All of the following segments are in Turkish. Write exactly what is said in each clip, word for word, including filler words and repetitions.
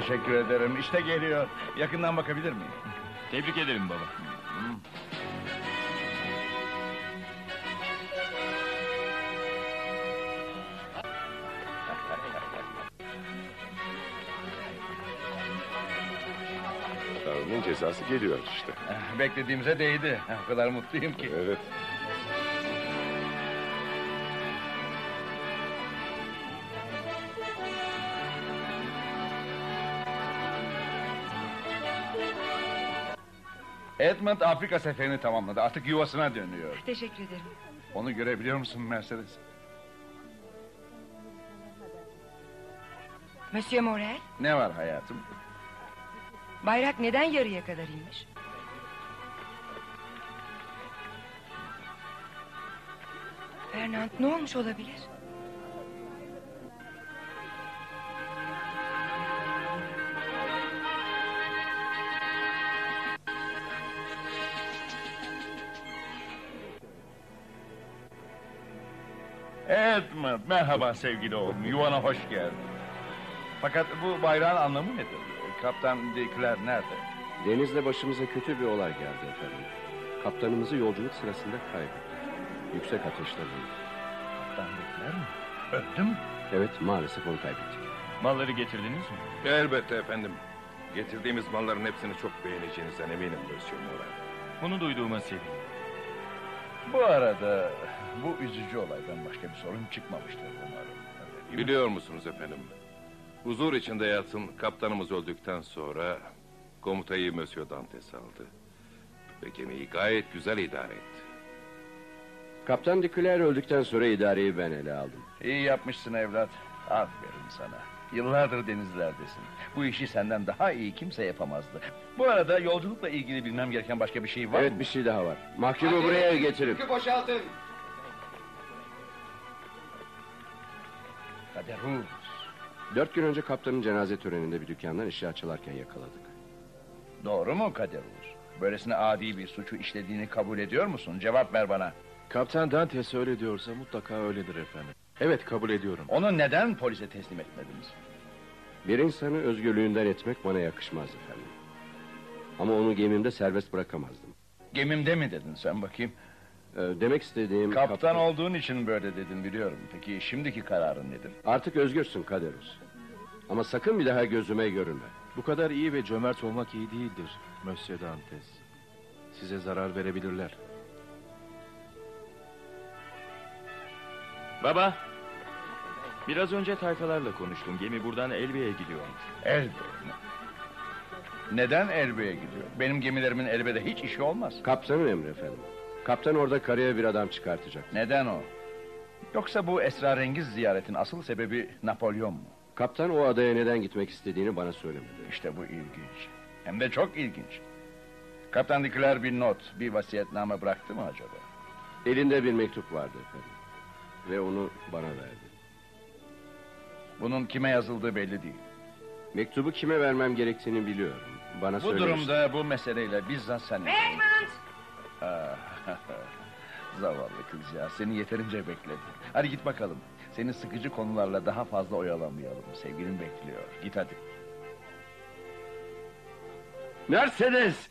Teşekkür ederim. İşte geliyor. Yakından bakabilir miyim? Tebrik ederim baba. Tanrı'nın cezası geliyor işte. Beklediğimize değdi. O kadar mutluyum ki. Evet. Edmund Afrika seferini tamamladı. Artık yuvasına dönüyor. Teşekkür ederim. Onu görebiliyor musun Mercedes? Monsieur Morel, Ne var hayatım? bayrak neden yarıya kadar inmiş? Fernand, ne olmuş olabilir? Edmund, merhaba sevgili oğlum. Yuvana hoş geldin. Fakat bu bayrağın anlamı nedir? Kaptan de Klerk nerede? Denizde başımıza kötü bir olay geldi efendim. Kaptanımızı yolculuk sırasında kaybettik. Yüksek ateşle öldü. Kaptan de Klerk mi? Öldü mü? Evet, maalesef onu kaybettik. Malları getirdiniz mi? Elbette efendim. Getirdiğimiz malların hepsini çok beğeneceğinizden eminim Monsieur Moral. Bunu duyduğuma sevindim. Bu arada bu üzücü olaydan başka bir sorun çıkmamıştır umarım. Öyle değil mi? Biliyor musunuz efendim? Huzur içinde yatsın, kaptanımız öldükten sonra komutayı Monsieur Dantes aldı. Ve gemiyi gayet güzel idare etti. Kaptan de Klerk öldükten sonra idareyi ben ele aldım. İyi yapmışsın evlat. Aferin sana. Yıllardır denizlerdesin. Bu işi senden daha iyi kimse yapamazdı. Bu arada yolculukla ilgili bilmem gereken başka bir şey var Evet, mı? bir şey daha var. Mahkumu buraya getirin. boşaltın. Kaderus. Dört gün önce kaptanın cenaze töreninde bir dükkandan eşya çalarken yakaladık. Doğru mu Kaderus? Böylesine adi bir suçu işlediğini kabul ediyor musun? Cevap ver bana. Kaptan Dantes öyle diyorsa mutlaka öyledir efendim. Evet, kabul ediyorum. Onu neden polise teslim etmediniz? Bir insanı özgürlüğünden etmek bana yakışmaz efendim. Ama onu gemimde serbest bırakamazdım. Gemimde mi dedin sen bakayım? Ee, demek istediğim... Kaptan olduğun için böyle dedin biliyorum. Peki şimdiki kararın nedir? Artık özgürsün Kaderus. Ama sakın bir daha gözüme görünme. Bu kadar iyi ve cömert olmak iyi değildir, Monsieur Dantes. Size zarar verebilirler. Baba! Biraz önce tayfalarla konuştum. Gemi buradan Elbe'ye gidiyormuş. Elbe mi? Neden Elbe'ye gidiyor? Benim gemilerimin Elbe'de hiç işi olmaz. Kaptanın emri efendim. Kaptan orada karaya bir adam çıkartacak. Neden o? Yoksa bu esrarengiz ziyaretin asıl sebebi Napolyon mu? Kaptan o adaya neden gitmek istediğini bana söylemedi. İşte bu ilginç. Hem de çok ilginç. Kaptan de Klerk bir not, bir vasiyetname bıraktı mı acaba? Elinde bir mektup vardı efendim. Ve onu bana verdi. Bunun kime yazıldığı belli değil. Mektubu kime vermem gerektiğini biliyorum. Bana Bu söylemişti. durumda bu meseleyle bizzat sen... Edmund! Ah, zavallı kız ya, seni yeterince bekledi. Hadi git bakalım. Seni sıkıcı konularla daha fazla oyalamayalım. Sevgilin bekliyor. Git hadi. Mercedes!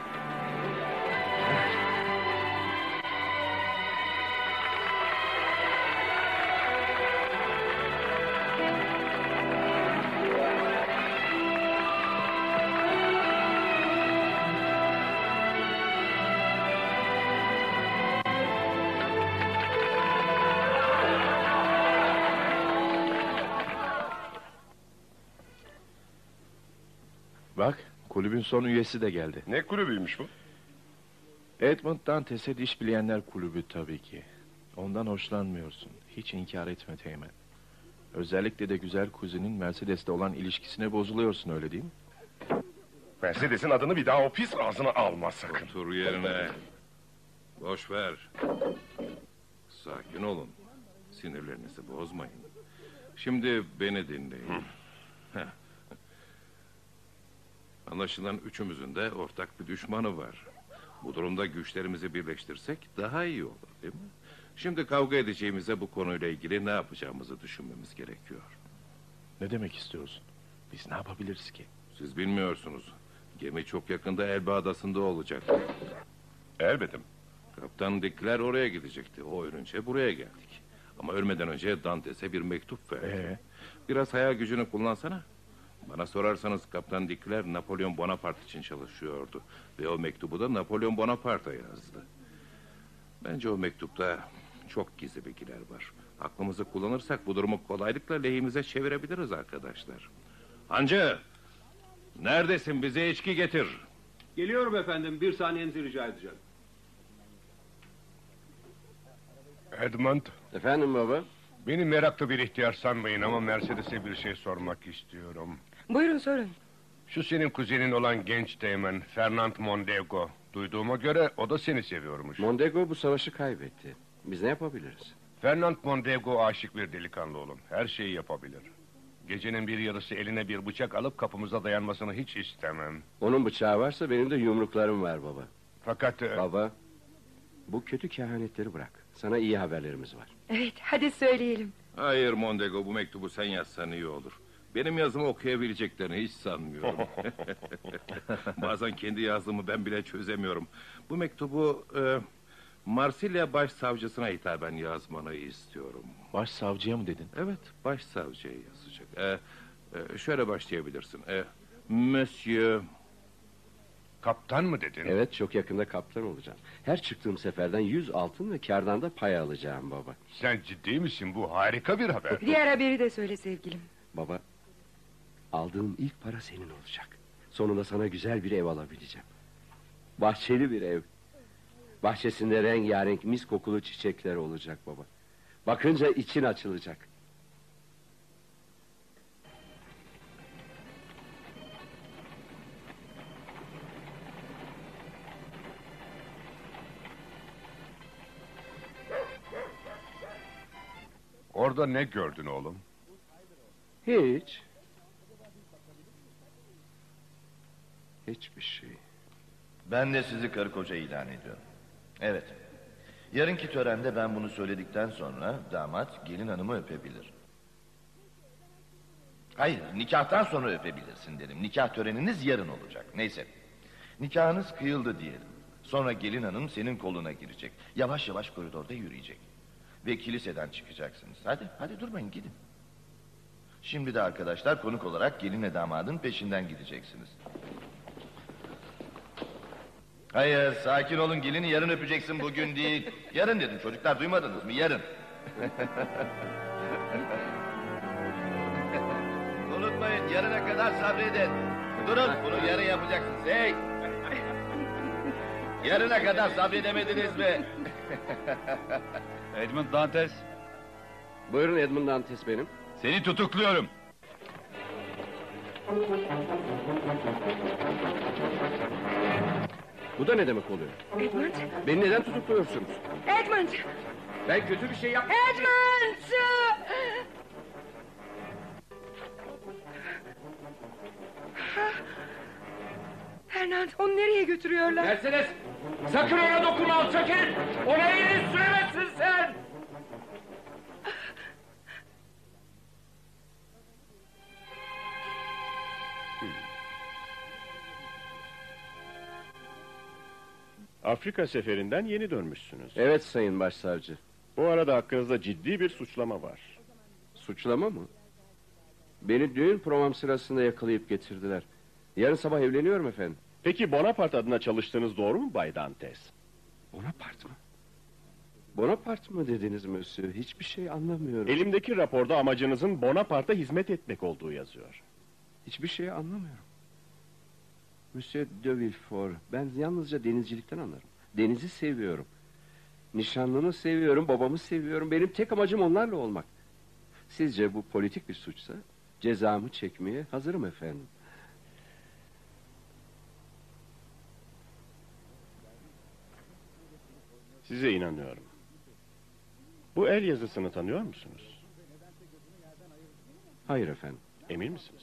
Bak, kulübün son üyesi de geldi. Ne kulübüymüş bu? Edmund Dantes'e diş bileyenler kulübü tabii ki. Ondan hoşlanmıyorsun. Hiç inkar etme Teğmen. Özellikle de güzel kuzinin Mercedes'le olan ilişkisine bozuluyorsun, öyle değil mi? Mercedes'in adını bir daha o pis ağzına alma sakın. Otur yerine. Boş ver. Sakin olun. Sinirlerinizi bozmayın. Şimdi beni dinleyin. Heh. Anlaşılan üçümüzün de ortak bir düşmanı var. Bu durumda güçlerimizi birleştirsek daha iyi olur, değil mi? Şimdi kavga edeceğimize bu konuyla ilgili ne yapacağımızı düşünmemiz gerekiyor. Ne demek istiyorsun? Biz ne yapabiliriz ki? Siz bilmiyorsunuz. Gemi çok yakında Elba Adası'nda olacak. Elbette. Kaptan Dickler oraya gidecekti. O ölünce buraya geldik. Ama ölmeden önce Dantes'e bir mektup verdi. Ee? Biraz hayal gücünü kullansana. Bana sorarsanız Kaptan Dickler Napolyon Bonaparte için çalışıyordu. Ve o mektubu da Napolyon Bonaparte'a yazdı. Bence o mektupta çok gizli bilgiler var. Aklımızı kullanırsak bu durumu kolaylıkla lehimize çevirebiliriz arkadaşlar. Hancı! Neredesin? Bize içki getir. Geliyorum efendim. Bir saniyenizi rica edeceğim. Edmund, Efendim baba? beni meraklı bir ihtiyar sanmayın ama Mercedes'e bir şey sormak istiyorum. Buyurun sorun. Şu senin kuzenin olan genç teğmen Fernand Mondego. Duyduğuma göre o da seni seviyormuş. Mondego bu savaşı kaybetti. Biz ne yapabiliriz? Fernand Mondego aşık bir delikanlı oğlum. Her şeyi yapabilir. Gecenin bir yarısı eline bir bıçak alıp kapımıza dayanmasını hiç istemem. Onun bıçağı varsa benim de yumruklarım var baba. Fakat... e, Baba, bu kötü kehanetleri bırak. Sana iyi haberlerimiz var. Evet, hadi söyleyelim. Hayır Mondego, bu mektubu sen yazsan iyi olur. Benim yazımı okuyabileceklerini hiç sanmıyorum. Bazen kendi yazdığımı ben bile çözemiyorum. Bu mektubu e, Marsilya Başsavcısına hitaben yazmanı istiyorum. Başsavcıya mı dedin? Evet, Başsavcıya yazacak. E, e, şöyle başlayabilirsin. E, Monsieur... Kaptan mı dedin? Evet, çok yakında kaptan olacağım. Her çıktığım seferden yüz altın ve kârdan da pay alacağım baba. Sen ciddi misin? Bu harika bir haber. Diğer haberi de söyle sevgilim. Baba, aldığım ilk para senin olacak. Sonunda sana güzel bir ev alabileceğim. Bahçeli bir ev. Bahçesinde rengarenk mis kokulu çiçekler olacak baba. Bakınca için açılacak. Orada ne gördün oğlum? Hiç. Hiçbir şey. Ben de sizi karı koca ilan ediyorum. Evet. Yarınki törende ben bunu söyledikten sonra damat gelin hanımı öpebilir. Hayır, nikahtan sonra öpebilirsin dedim. Nikah töreniniz yarın olacak. Neyse. Nikahınız kıyıldı diyelim. Sonra gelin hanım senin koluna girecek. Yavaş yavaş koridorda yürüyecek. Ve kiliseden çıkacaksınız. Hadi, hadi durmayın gidin. Şimdi de arkadaşlar konuk olarak gelinle damadın peşinden gideceksiniz. Hayır, sakin olun, gelini yarın öpeceksin, bugün değil. Yarın dedim çocuklar, duymadınız mı? Yarın. Unutmayın, yarına kadar sabredin. Durun, bunu yarın yapacaksınız. Hey! Yarına kadar sabredemediniz mi? Edmund Dantes. Buyurun Edmund Dantes benim. Seni tutukluyorum. Bu da ne demek oluyor? Edmund! Beni neden tutukluyorsunuz? Edmund! Ben kötü bir şey yapmadım. Edmund! Fernand, onu nereye götürüyorlar? Mercedes! Sakın ona dokunma, alçakın! Ona iyi süremezsin sen! Afrika seferinden yeni dönmüşsünüz. Evet sayın başsavcı. Bu arada hakkınızda ciddi bir suçlama var. Suçlama mı? Beni düğün program sırasında yakalayıp getirdiler. Yarın sabah evleniyorum efendim. Peki Bonaparte adına çalıştığınız doğru mu Bay Dantes? Bonaparte mı? Bonaparte mı dediniz Monsieur? Hiçbir şey anlamıyorum. Elimdeki raporda amacınızın Bonaparte'a hizmet etmek olduğu yazıyor. Hiçbir şey anlamıyorum. Monsieur de Villefort, ben yalnızca denizcilikten anlarım. Denizi seviyorum. Nişanlımı seviyorum, babamı seviyorum. Benim tek amacım onlarla olmak. Sizce bu politik bir suçsa cezamı çekmeye hazırım efendim. Size inanıyorum. Bu el yazısını tanıyor musunuz? Hayır efendim. Emin misiniz?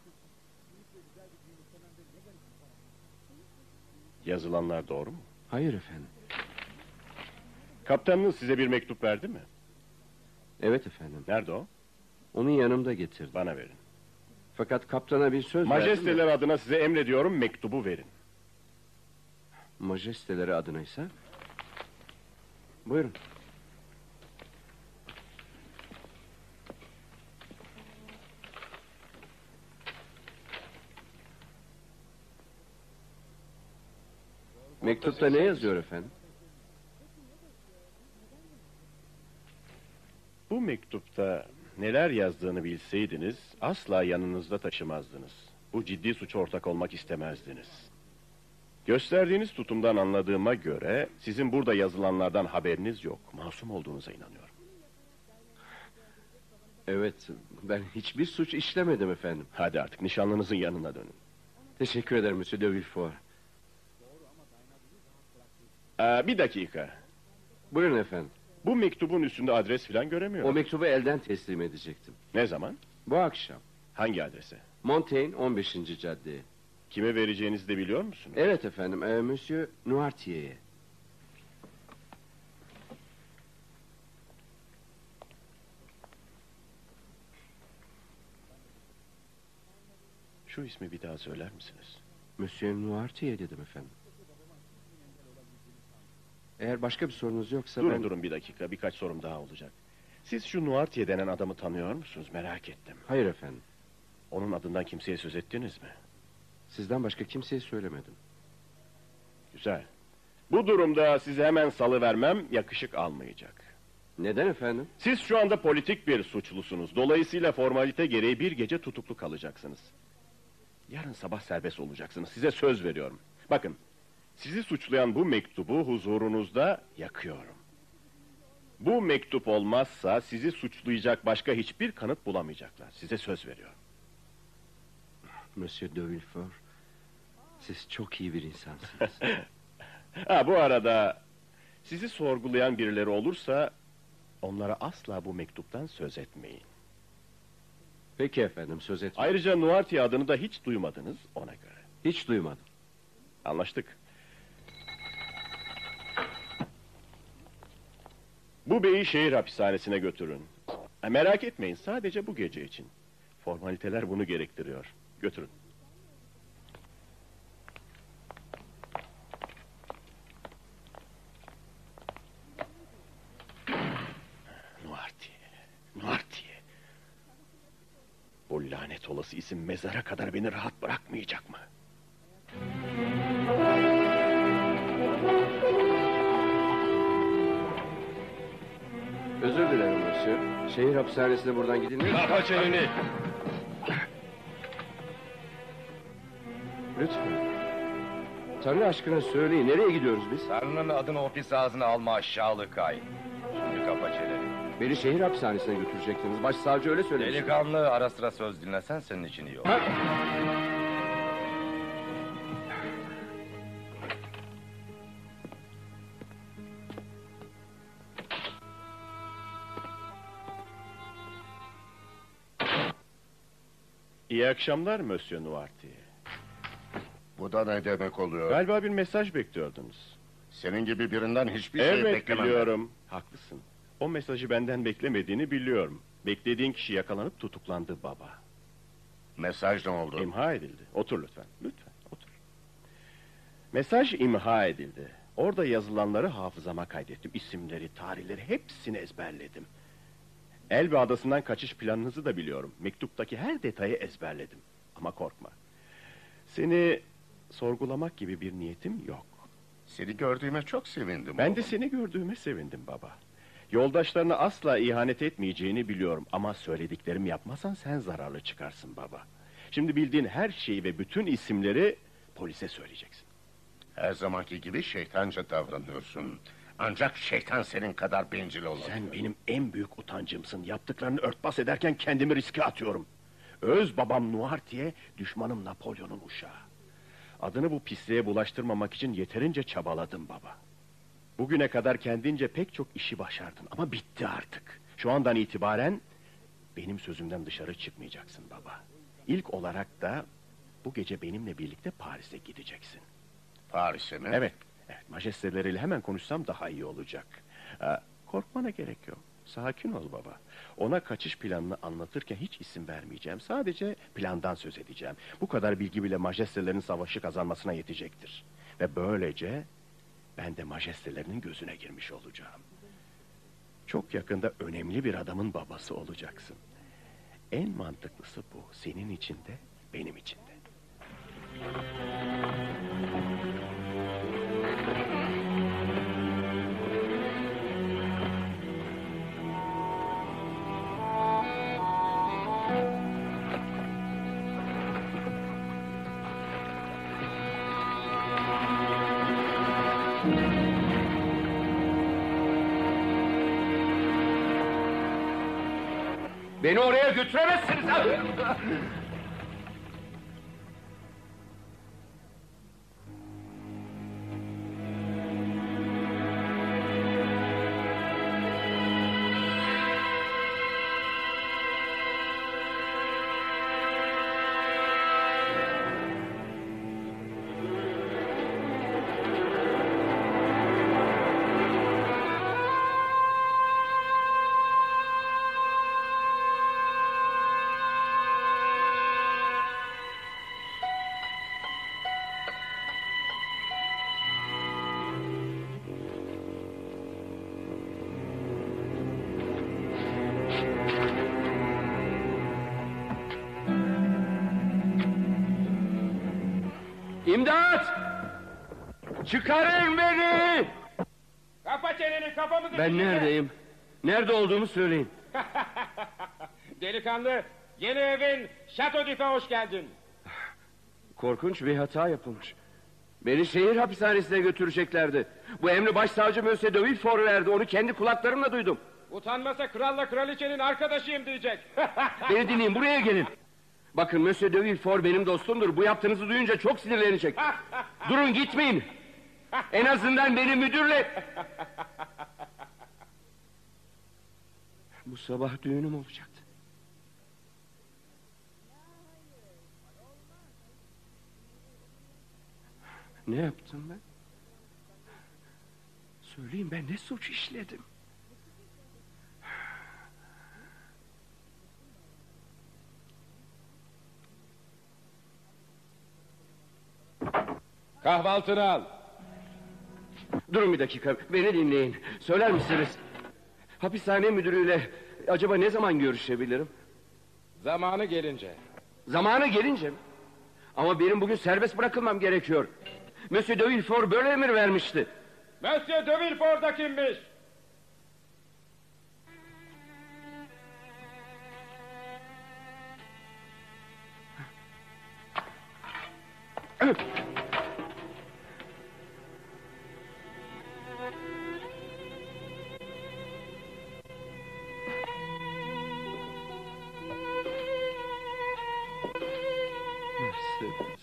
Yazılanlar doğru mu? Hayır efendim. Kaptanınız size bir mektup verdi mi? Evet efendim. Nerede o? Onu yanımda getirdim. Bana verin. Fakat kaptana bir söz verdim. Majesteler adına size emrediyorum, mektubu verin. Majesteleri adınaysa? Buyurun. Mektupta ne yazıyor efendim? Bu mektupta neler yazdığını bilseydiniz asla yanınızda taşımazdınız. Bu ciddi suça ortak olmak istemezdiniz. Gösterdiğiniz tutumdan anladığıma göre sizin burada yazılanlardan haberiniz yok. Masum olduğunuza inanıyorum. Evet, ben hiçbir suç işlemedim efendim. Hadi artık nişanlınızın yanına dönün. Teşekkür ederim Monsieur de Villefort. Aa, bir dakika. Buyurun efendim. Bu mektubun üstünde adres falan göremiyorum. O mektubu elden teslim edecektim. Ne zaman? Bu akşam. Hangi adrese? Montaigne on beşinci caddeye. Kime vereceğinizi de biliyor musunuz? Evet efendim, e, Monsieur Noirtier'e. Şu ismi bir daha söyler misiniz? Monsieur Noirtier dedim efendim. Eğer başka bir sorunuz yoksa Durun ben... durun bir dakika, birkaç sorum daha olacak. Siz şu Noirtier denen adamı tanıyor musunuz? Merak ettim. Hayır efendim. Onun adından kimseye söz ettiniz mi? Sizden başka kimseye söylemedim. Güzel. Bu durumda size hemen salıvermem yakışık almayacak. Neden efendim? Siz şu anda politik bir suçlusunuz. Dolayısıyla formalite gereği bir gece tutuklu kalacaksınız. Yarın sabah serbest olacaksınız. Size söz veriyorum. Bakın, sizi suçlayan bu mektubu huzurunuzda yakıyorum. Bu mektup olmazsa sizi suçlayacak başka hiçbir kanıt bulamayacaklar. Size söz veriyorum. Monsieur de Villefort, siz çok iyi bir insansınız. Ha, bu arada sizi sorgulayan birileri olursa onlara asla bu mektuptan söz etmeyin. Peki efendim, söz etmeyin. Ayrıca Noirtier adını da hiç duymadınız ona göre. Hiç duymadım. Anlaştık. Bu beyi şehir hapishanesine götürün. Ha, merak etmeyin, sadece bu gece için. Formaliteler bunu gerektiriyor. Götürün. Noirtier, Noirtier. Bu lanet olası isim mezara kadar beni rahat bırakmayacak mı? Özür dilerim Monsieur. Şehir hapishanesine buradan gidilmiyor. Kapa çeneni! Lütfen. Tanrı aşkına söyleyin, nereye gidiyoruz biz? Tanrı'nın adını o pis ağzına alma aşağılık hain. Şimdi kapa çeneni. Beni şehir hapishanesine götürecektiniz. Başsavcı öyle söylemiş. Delikanlı, ara sıra söz dinlesen senin için iyi olur. İyi akşamlar Monsieur Noirtier. Bu da ne demek oluyor? Galiba bir mesaj bekliyordunuz. Senin gibi birinden hiçbir şey Evet beklemem. biliyorum. Haklısın. O mesajı benden beklemediğini biliyorum. Beklediğin kişi yakalanıp tutuklandı baba. Mesaj ne oldu? İmha edildi. Otur lütfen. Lütfen otur. Mesaj imha edildi. Orada yazılanları hafızama kaydettim. İsimleri, tarihleri hepsini ezberledim. Elbe adasından kaçış planınızı da biliyorum. Mektuptaki her detayı ezberledim. Ama korkma. Seni sorgulamak gibi bir niyetim yok. Seni gördüğüme çok sevindim. Ben de oğlum. seni gördüğüme sevindim baba. Yoldaşlarına asla ihanet etmeyeceğini biliyorum. Ama söylediklerimi yapmazsan sen zararlı çıkarsın baba. Şimdi bildiğin her şeyi ve bütün isimleri polise söyleyeceksin. Her zamanki gibi şeytanca davranıyorsun. Ancak şeytan senin kadar bencil olmaz. Sen benim en büyük utancımsın. Yaptıklarını örtbas ederken kendimi riske atıyorum. Öz babam Noirtier, düşmanım Napolyon'un uşağı. Adını bu pisliğe bulaştırmamak için yeterince çabaladım baba. Bugüne kadar kendince pek çok işi başardın ama bitti artık. Şu andan itibaren benim sözümden dışarı çıkmayacaksın baba. İlk olarak da bu gece benimle birlikte Paris'e gideceksin. Paris'e mi? Evet, evet. Majesteleriyle hemen konuşsam daha iyi olacak. Ee, korkmana gerek yok. Sakin ol baba. Ona kaçış planını anlatırken hiç isim vermeyeceğim. Sadece plandan söz edeceğim. Bu kadar bilgi bile majestelerin savaşı kazanmasına yetecektir. Ve böylece ben de majestelerinin gözüne girmiş olacağım. Çok yakında önemli bir adamın babası olacaksın. En mantıklısı bu. Senin için de, benim için de. Beni oraya götüremezsiniz abi. İmdat! Çıkarın beni! Kapa çeneni, kafamızı... Ben neredeyim? Nerede olduğumu söyleyin. Delikanlı, yeni evin Şato Dif'e hoş geldin. Korkunç bir hata yapılmış. Beni şehir hapishanesine götüreceklerdi. Bu emri başsavcı Monsieur de Villefort verdi. Onu kendi kulaklarımla duydum. Utanmasa kralla kraliçenin arkadaşıyım diyecek. Beni dinleyin, buraya gelin. Bakın Monsieur de Villefort benim dostumdur. Bu yaptığınızı duyunca çok sinirlenecek. Durun, gitmeyin. En azından beni müdürle... Bu sabah düğünüm olacaktı. Ne yaptım ben? Söyleyin, ben ne suç işledim? Kahvaltını al. Durun bir dakika, beni dinleyin. Söyler misiniz? Hapishane müdürüyle acaba ne zaman görüşebilirim? Zamanı gelince. Zamanı gelince mi? Ama benim bugün serbest bırakılmam gerekiyor. Monsieur de Villefort böyle emir vermişti. Monsieur de Villefort da kimmiş? Mercedes.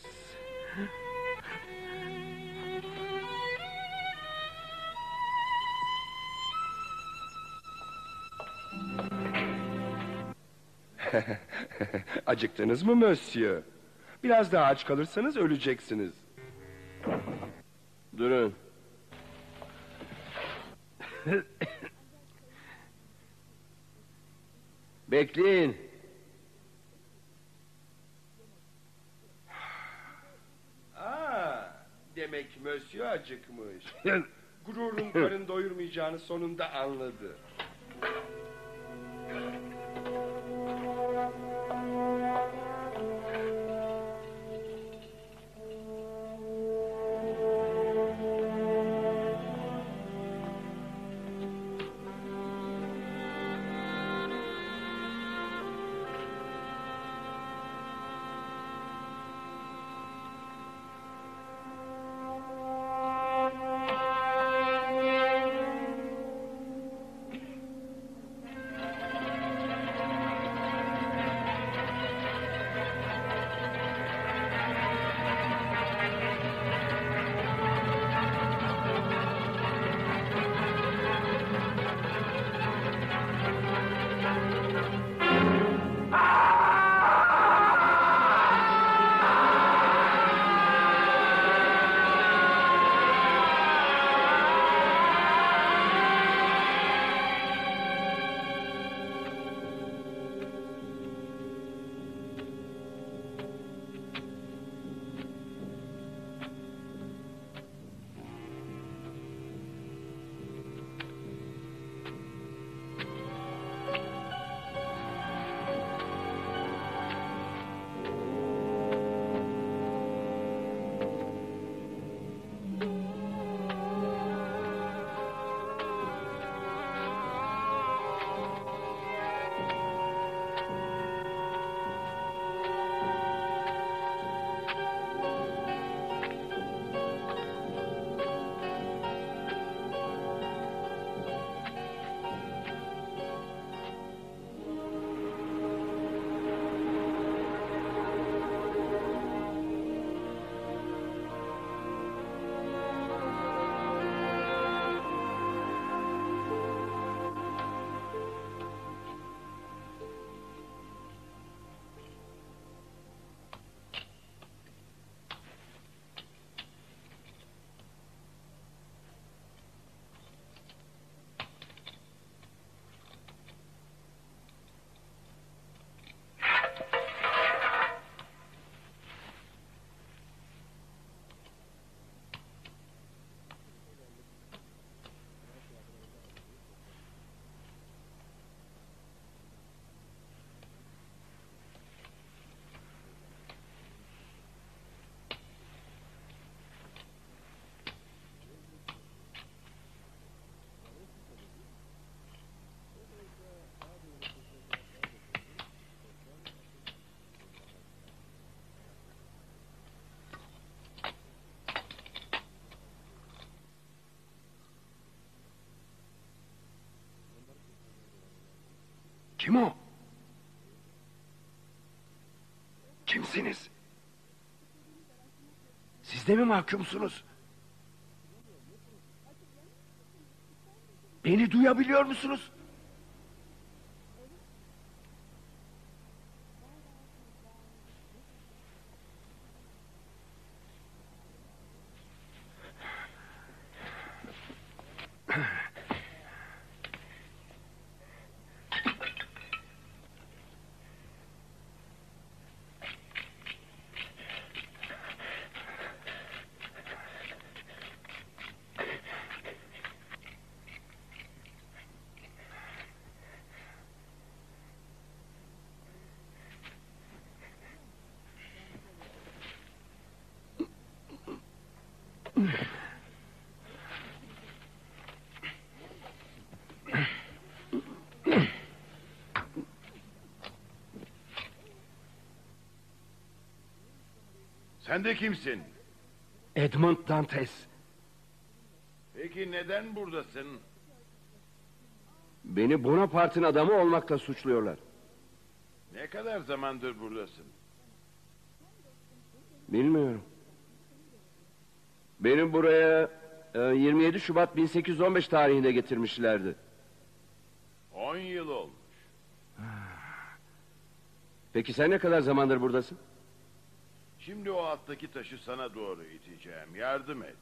Acıktınız mı Monsieur? Biraz daha aç kalırsanız öleceksiniz. Durun. Bekleyin. Aa, demek Monsieur acıkmış. Gururun karın doyurmayacağını sonunda anladı. Kim o? Kimsiniz? Siz de mi mahkumsunuz? Beni duyabiliyor musunuz? Sen de kimsin? Edmund Dantes. Peki neden buradasın? Beni Bonaparte'ın adamı olmakla suçluyorlar. Ne kadar zamandır buradasın? Bilmiyorum. Beni buraya e, yirmi yedi Şubat bin sekiz yüz on beş tarihinde getirmişlerdi. On yıl olmuş. Peki sen ne kadar zamandır buradasın? Şimdi o alttaki taşı sana doğru iteceğim. Yardım et.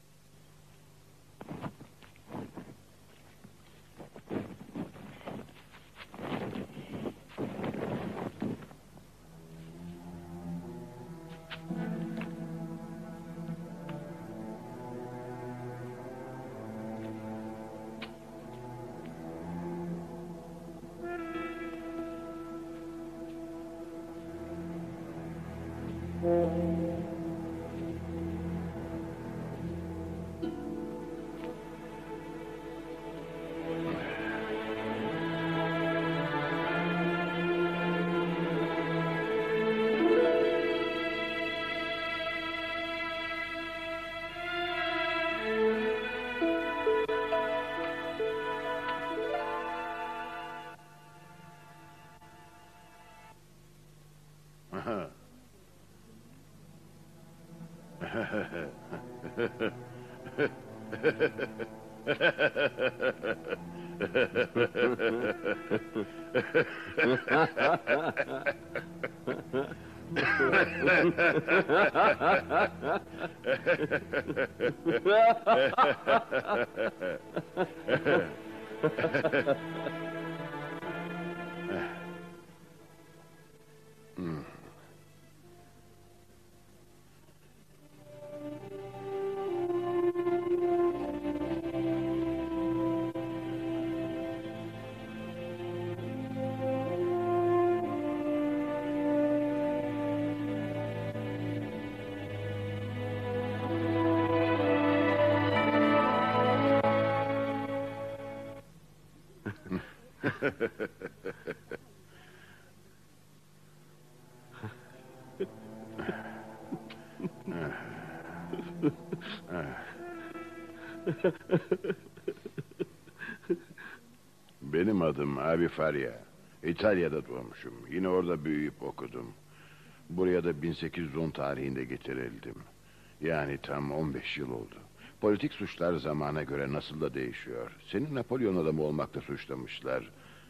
Benim adım Abi Faria. İtalya'da doğmuşum. Yine orada büyüyüp okudum. Buraya da bin sekiz yüz on tarihinde getirildim. Yani tam on beş yıl oldu. Politik suçlar zamana göre nasıl da değişiyor. Seni Napolyon adamı olmakla suçlamışlar.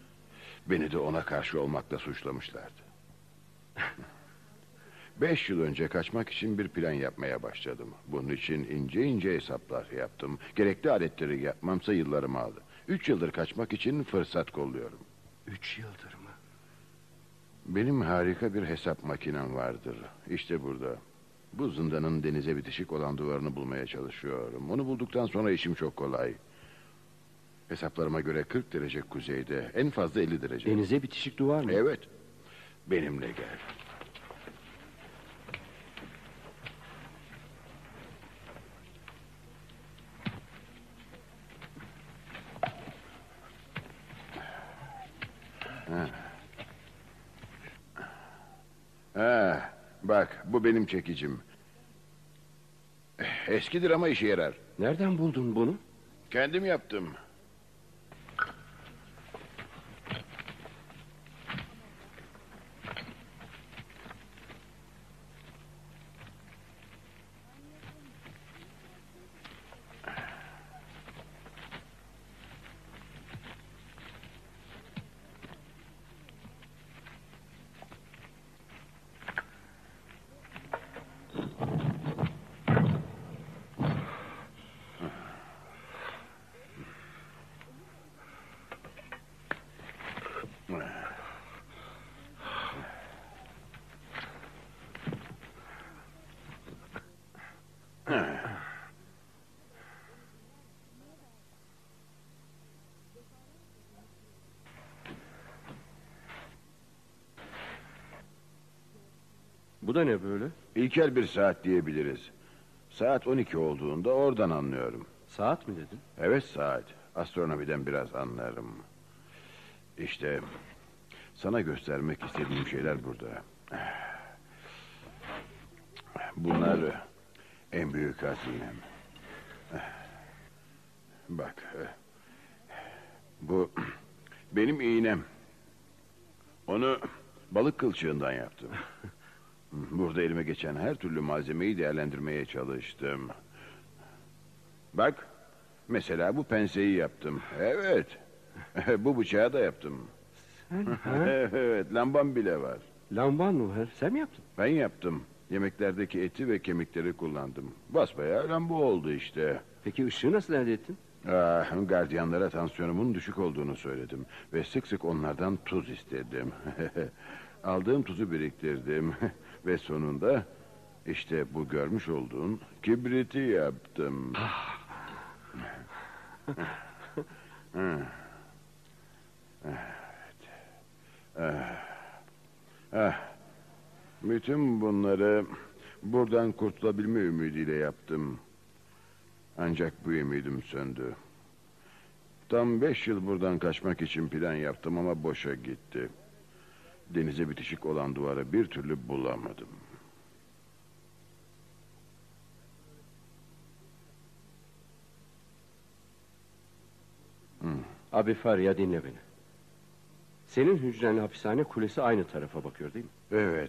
Beni de ona karşı olmakla suçlamışlardı. Beş yıl önce kaçmak için bir plan yapmaya başladım. Bunun için ince ince hesaplar yaptım. Gerekli aletleri yapmamsa yıllarımı aldı. Üç yıldır kaçmak için fırsat kolluyorum. Üç yıldır mı? Benim harika bir hesap makinem vardır. İşte burada. Bu zindanın denize bitişik olan duvarını bulmaya çalışıyorum. Onu bulduktan sonra işim çok kolay. Hesaplarıma göre kırk derece kuzeyde, en fazla elli derece. Denize bitişik duvar mı? Evet. Benimle gel. Ha. Ha, bak bu benim çekicim. Eskidir ama işe yarar. Nereden buldun bunu? Kendim yaptım. Bu da ne böyle? İlkel bir saat diyebiliriz. Saat on iki olduğunda oradan anlıyorum. Saat mi dedin? Evet, saat. Astronomiden biraz anlarım. İşte sana göstermek istediğim şeyler burada. Bunlar en büyük hazinem. Bak. Bu benim iğnem. Onu balık kılçığından yaptım. Burada elime geçen her türlü malzemeyi değerlendirmeye çalıştım. Bak, mesela bu penseyi yaptım. Evet, bu bıçağı da yaptım. Sen, evet, lambam bile var. Lamban mı var? Sen mi yaptın? Ben yaptım. Yemeklerdeki eti ve kemikleri kullandım. Basbayağı lamba oldu işte. Peki ışığı nasıl elde ettin? Ah, gardiyanlara tansiyonumun düşük olduğunu söyledim. Ve sık sık onlardan tuz istedim. Aldığım tuzu biriktirdim. Ve sonunda işte bu görmüş olduğun kibriti yaptım. Evet. Ah. Ah. Bütün bunları buradan kurtulabilme ümidiyle yaptım. Ancak bu ümidim söndü. Tam beş yıl buradan kaçmak için plan yaptım ama boşa gitti. Denize bitişik olan duvarı bir türlü bulamadım. Hmm. Abi Farya, dinle beni. Senin hücrenle hapishane kulesi aynı tarafa bakıyor değil mi? Evet.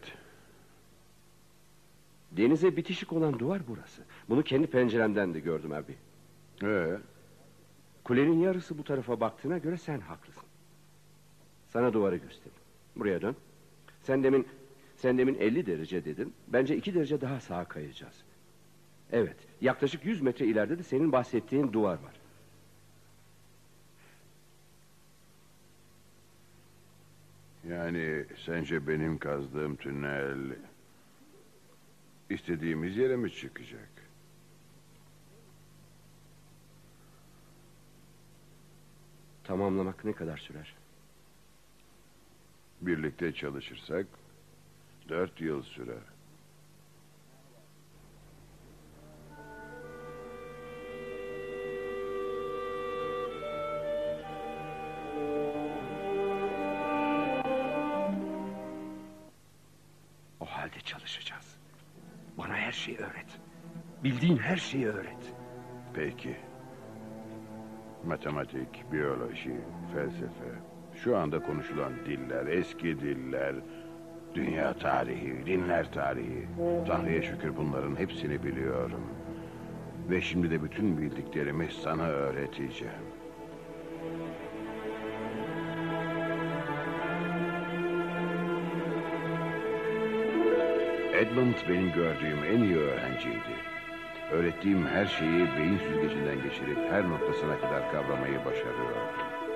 Denize bitişik olan duvar burası. Bunu kendi penceremden de gördüm abi. Ee? Kulenin yarısı bu tarafa baktığına göre sen haklısın. Sana duvarı göstereyim. Buraya dön. Sen demin, sen demin elli derece dedin. Bence iki derece daha sağa kayacağız. Evet, yaklaşık yüz metre ileride de senin bahsettiğin duvar var. Yani sence benim kazdığım tünel istediğimiz yere mi çıkacak? Tamamlamak ne kadar sürer? Birlikte çalışırsak dört yıl sürer. O halde çalışacağız. Bana her şeyi öğret. Bildiğin her şeyi öğret. Peki. Matematik, biyoloji, felsefe, şu anda konuşulan diller, eski diller, dünya tarihi, dinler tarihi. Tanrı'ya şükür bunların hepsini biliyorum. Ve şimdi de bütün bildiklerimi sana öğreteceğim. Edmund benim gördüğüm en iyi öğrenciydi. Öğrettiğim her şeyi beyin süzgecinden geçirip her noktasına kadar kavramayı başarıyordu.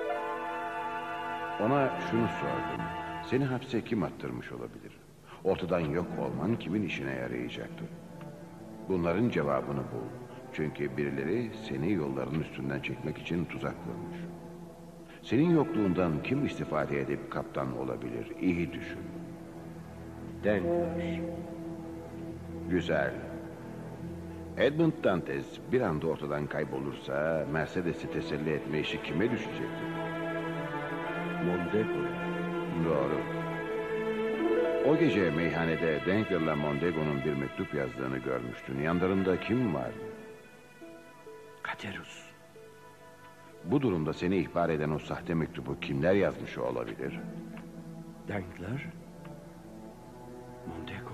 Ona şunu sordum. Seni hapse kim attırmış olabilir? Ortadan yok olman kimin işine yarayacaktı? Bunların cevabını bul. Çünkü birileri seni yolların üstünden çekmek için tuzak kurmuş. Senin yokluğundan kim istifade edip kaptan olabilir? İyi düşün. Denver. Güzel. Edmund Dantes bir anda ortadan kaybolursa Mercedes'i teselli etme işi kime düşecekti? Mondego. Doğru. O gece meyhanede Denker'la Mondego'nun bir mektup yazdığını görmüştün. Yanlarında kim vardı? Katerus. Bu durumda seni ihbar eden o sahte mektubu kimler yazmış olabilir? Dankler, Mondego,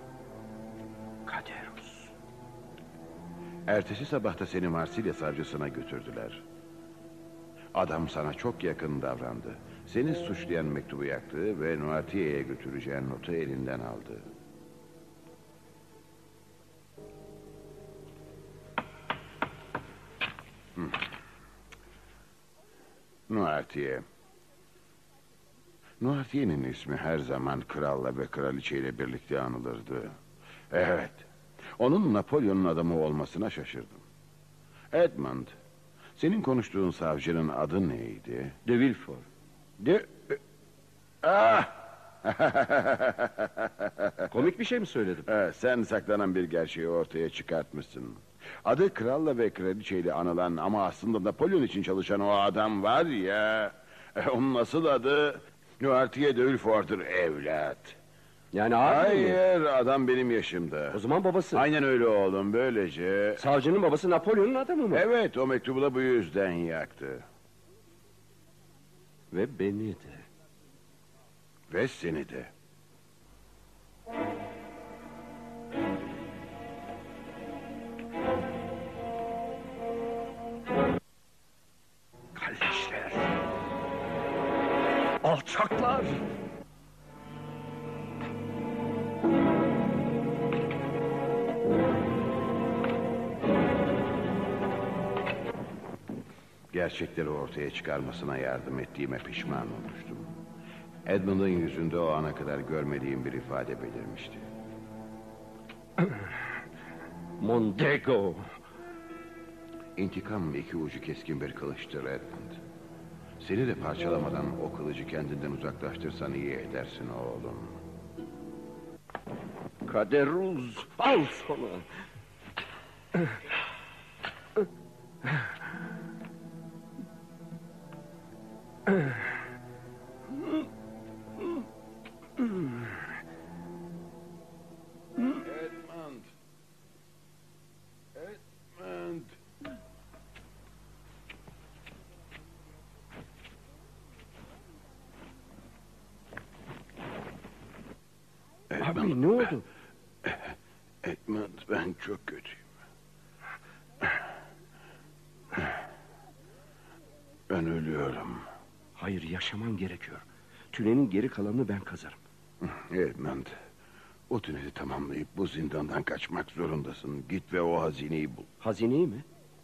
Katerus. Ertesi sabahta seni Marsilya savcısına götürdüler. Adam sana çok yakın davrandı. Seni suçlayan mektubu yaktı ve Noirtier'e götüreceğin notu elinden aldı. Hmm. Noirtier. Noirtier'in ismi her zaman kralla ve kraliçeyle birlikte anılırdı. Evet, onun Napolyon'un adamı olmasına şaşırdım. Edmund, senin konuştuğun savcının adı neydi? De Villefort. De... Ah! Komik bir şey mi söyledim? Evet, sen saklanan bir gerçeği ortaya çıkartmışsın. Adı kralla ve kraliçeyle anılan ama aslında Napolyon için çalışan o adam var ya... Onun asıl adı Noirtier de Villefort'tur evlat. Yani abi mi? Hayır, adam benim yaşımda. O zaman babası. Aynen öyle oğlum, böylece... Savcının babası Napolyon'un adamı mı? Evet, o mektubu da bu yüzden yaktı. Ve beni de. Ve seni de. Kalleşler. Alçaklar. Gerçekleri ortaya çıkarmasına yardım ettiğime pişman olmuştum. Edmund'un yüzünde o ana kadar görmediğim bir ifade belirmişti. Mondego. İntikam iki ucu keskin bir kılıçtır Edmund. Seni de parçalamadan o kılıcı kendinden uzaklaştırsan iyi edersin oğlum. Kaderuz. Al sana. Edmund. Edmund. Abi ne oldu? Edmund, ben çok kötüyüm. Ben ölüyorum. Hayır, yaşaman gerekiyor. Tünelin geri kalanını ben kazarım. Edmund, o tüneli tamamlayıp bu zindandan kaçmak zorundasın. Git ve o hazineyi bul. Hazineyi mi?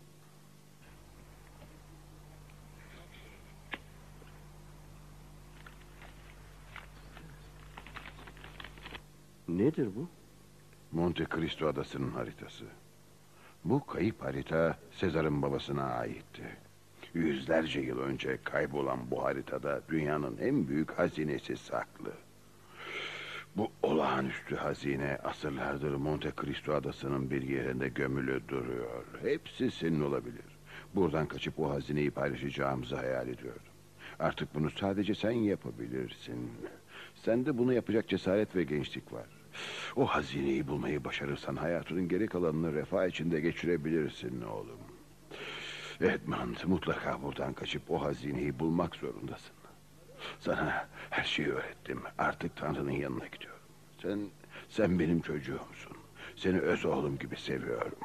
Nedir bu? Monte Cristo adasının haritası. Bu kayıp harita Sezar'ın babasına aitti. Yüzlerce yıl önce kaybolan bu haritada dünyanın en büyük hazinesi saklı. Bu olağanüstü hazine asırlardır Monte Cristo adasının bir yerinde gömülü duruyor. Hepsi senin olabilir. Buradan kaçıp o hazineyi paylaşacağımızı hayal ediyordum. Artık bunu sadece sen yapabilirsin. Sende bunu yapacak cesaret ve gençlik var. O hazineyi bulmayı başarırsan hayatının geri kalanını refah içinde geçirebilirsin oğlum. Edmund, mutlaka buradan kaçıp o hazineyi bulmak zorundasın. Sana her şeyi öğrettim. Artık Tanrı'nın yanına gidiyorum. Sen, sen benim çocuğumsun. Seni öz oğlum gibi seviyorum.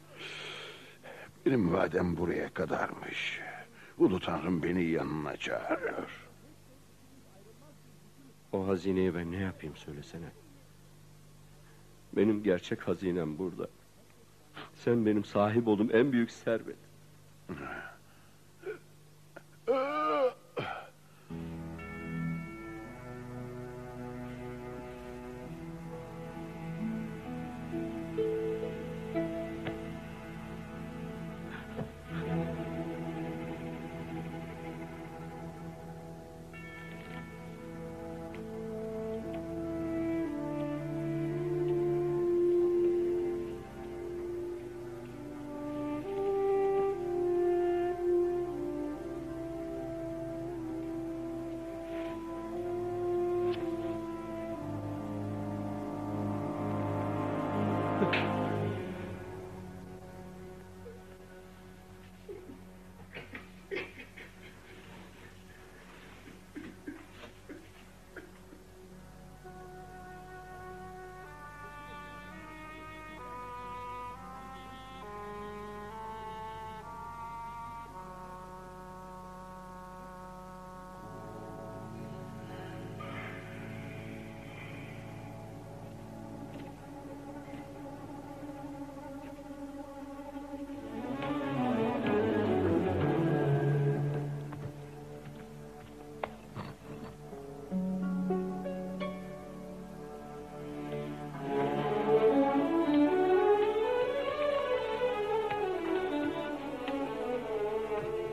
Benim vadem buraya kadarmış. Ulu Tanrım beni yanına çağırıyor. O hazineyi ben ne yapayım söylesene. Benim gerçek hazinem burada. Sen benim sahip olduğum en büyük servet.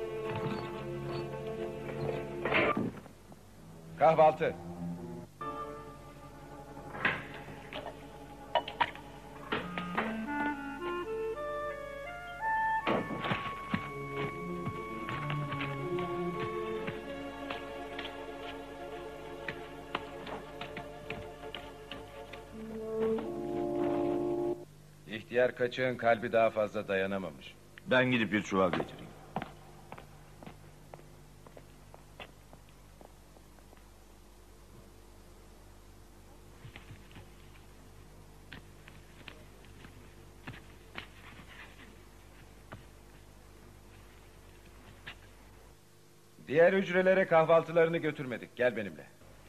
Kahvaltı. Diğer kaçığın kalbi daha fazla dayanamamış. Ben gidip bir çuval getireyim. Diğer hücrelere kahvaltılarını götürmedik. Gel benimle.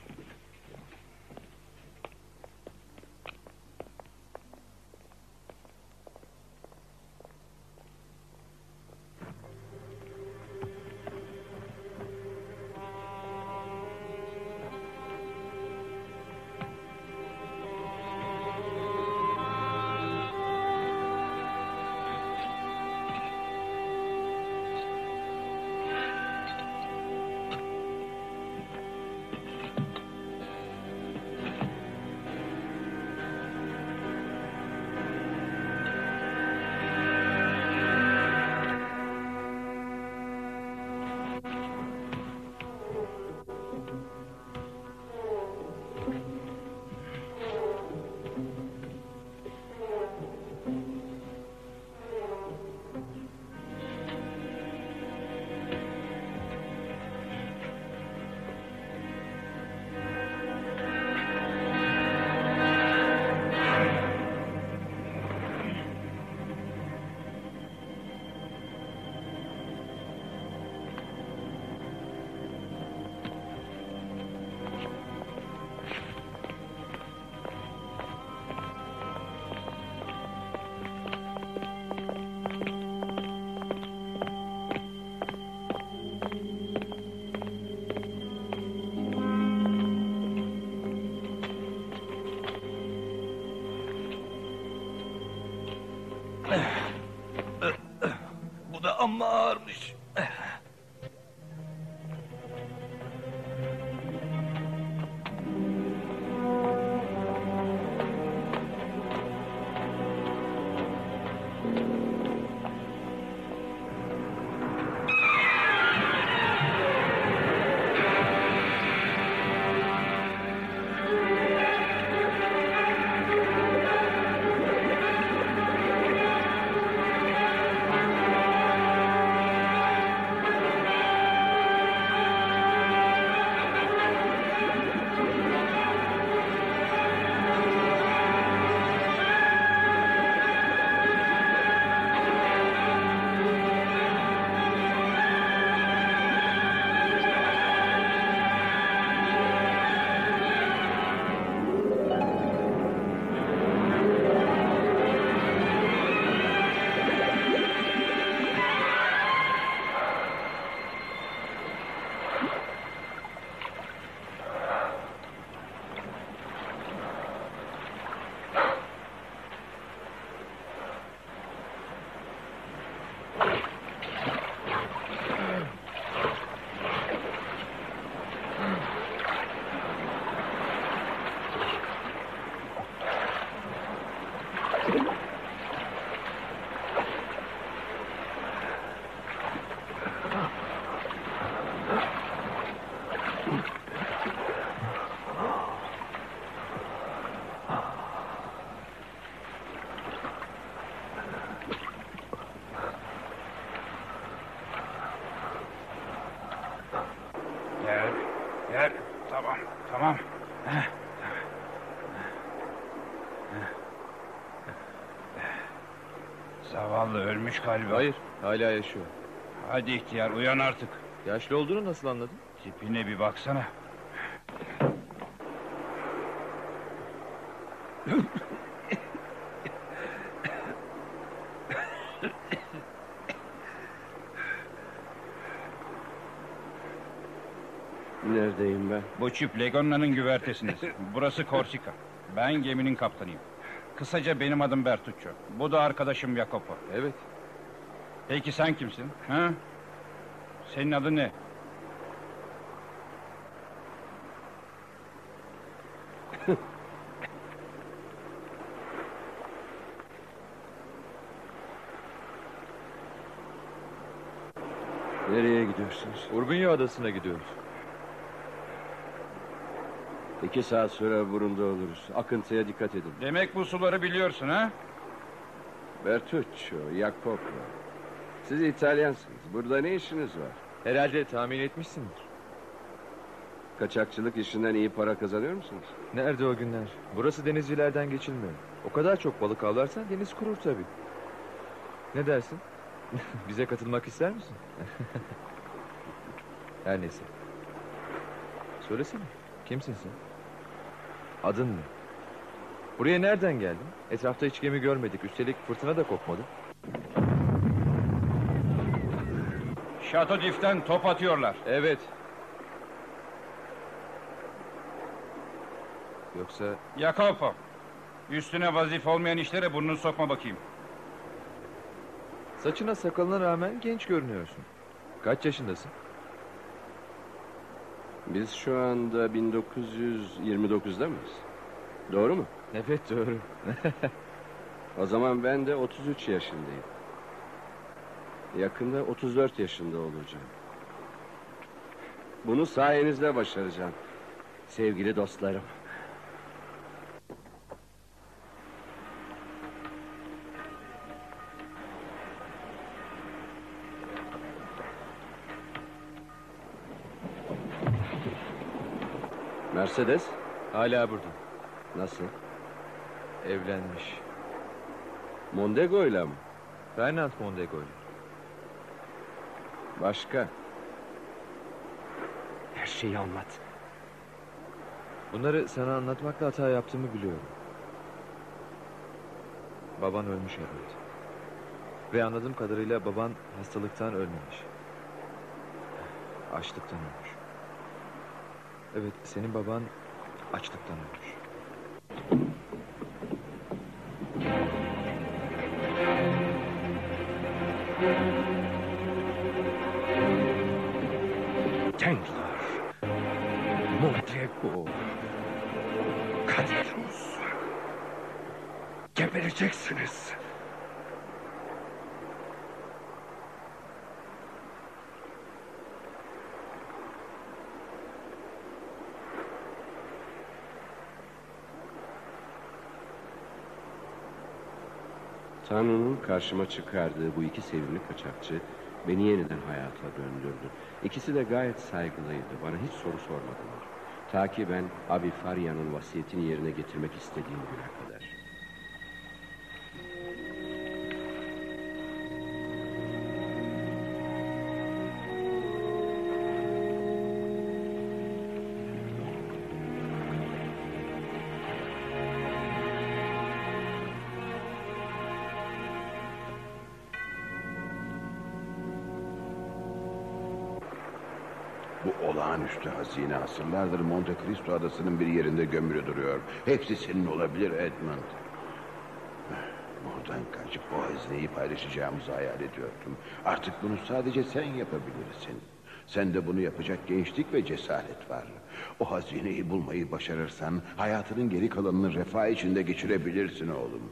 Bu da amma ağırmış. Gel, gel. Tamam, tamam. Heh. Zavallı ölmüş galiba. Hayır, hala yaşıyor. Hadi ihtiyar, uyan artık. Yaşlı olduğunu nasıl anladın? Tipine bir baksana. Neredeyim ben? Bu çift Legonna'nın güvertesiniz. Burası Korsika. Ben geminin kaptanıyım. Kısaca benim adım Bertuccio. Bu da arkadaşım Jacopo. Evet. Peki sen kimsin? Ha? Senin adın ne? Nereye gidiyorsunuz? Urbinya adasına gidiyoruz. İki saat sonra burunda oluruz. Akıntıya dikkat edin. Demek bu suları biliyorsun ha? Bertuccio, Jacopo. Siz İtalyansınız. Burada ne işiniz var? Herhalde tahmin etmişsindir. Kaçakçılık işinden iyi para kazanıyor musunuz? Nerede o günler? Burası denizcilerden geçilmiyor. O kadar çok balık avlarsan deniz kurur tabii. Ne dersin? Bize katılmak ister misin? Her neyse. Söylesene. Kimsin sen? Adın ne? Buraya nereden geldin? Etrafta hiç gemi görmedik. Üstelik fırtına da kopmadı. Şato Dif'ten top atıyorlar. Evet. Yoksa... Jacopo, üstüne vazife olmayan işlere burnunu sokma bakayım. Saçına sakalına rağmen genç görünüyorsun. Kaç yaşındasın? Biz şu anda bin dokuz yüz yirmi dokuzda mıyız? Doğru mu? Evet doğru. O zaman ben de otuz üç yaşındayım. Yakında otuz dört yaşında olacağım. Bunu sayenizde başaracağım. Sevgili dostlarım. Mercedes? Hala burada. Nasıl? Evlenmiş. Mondego'yla mı? Fernand Mondego'yla. Başka? Her şeyi anlat. Bunları sana anlatmakla hata yaptığımı biliyorum. Baban ölmüş evet. Ve anladığım kadarıyla baban hastalıktan ölmemiş. Açlıktan ölmüş. Evet, senin baban açlıktan ölmüş. Tenglar, Montego, Kadirus. Gebereceksiniz. Tanrı'nın karşıma çıkardığı bu iki sevimli kaçakçı beni yeniden hayata döndürdü. İkisi de gayet saygılıydı. Bana hiç soru sormadılar. Ta ki ben Abi Faria'nın vasiyetini yerine getirmek istediğim güne kadar. Bu olağanüstü hazine asırlardır Monte Cristo adasının bir yerinde gömülü duruyor. Hepsi senin olabilir Edmund. Buradan kaçıp o hazineyi paylaşacağımızı hayal ediyordum. Artık bunu sadece sen yapabilirsin. Sende bunu yapacak gençlik ve cesaret var. O hazineyi bulmayı başarırsan hayatının geri kalanını refah içinde geçirebilirsin oğlum.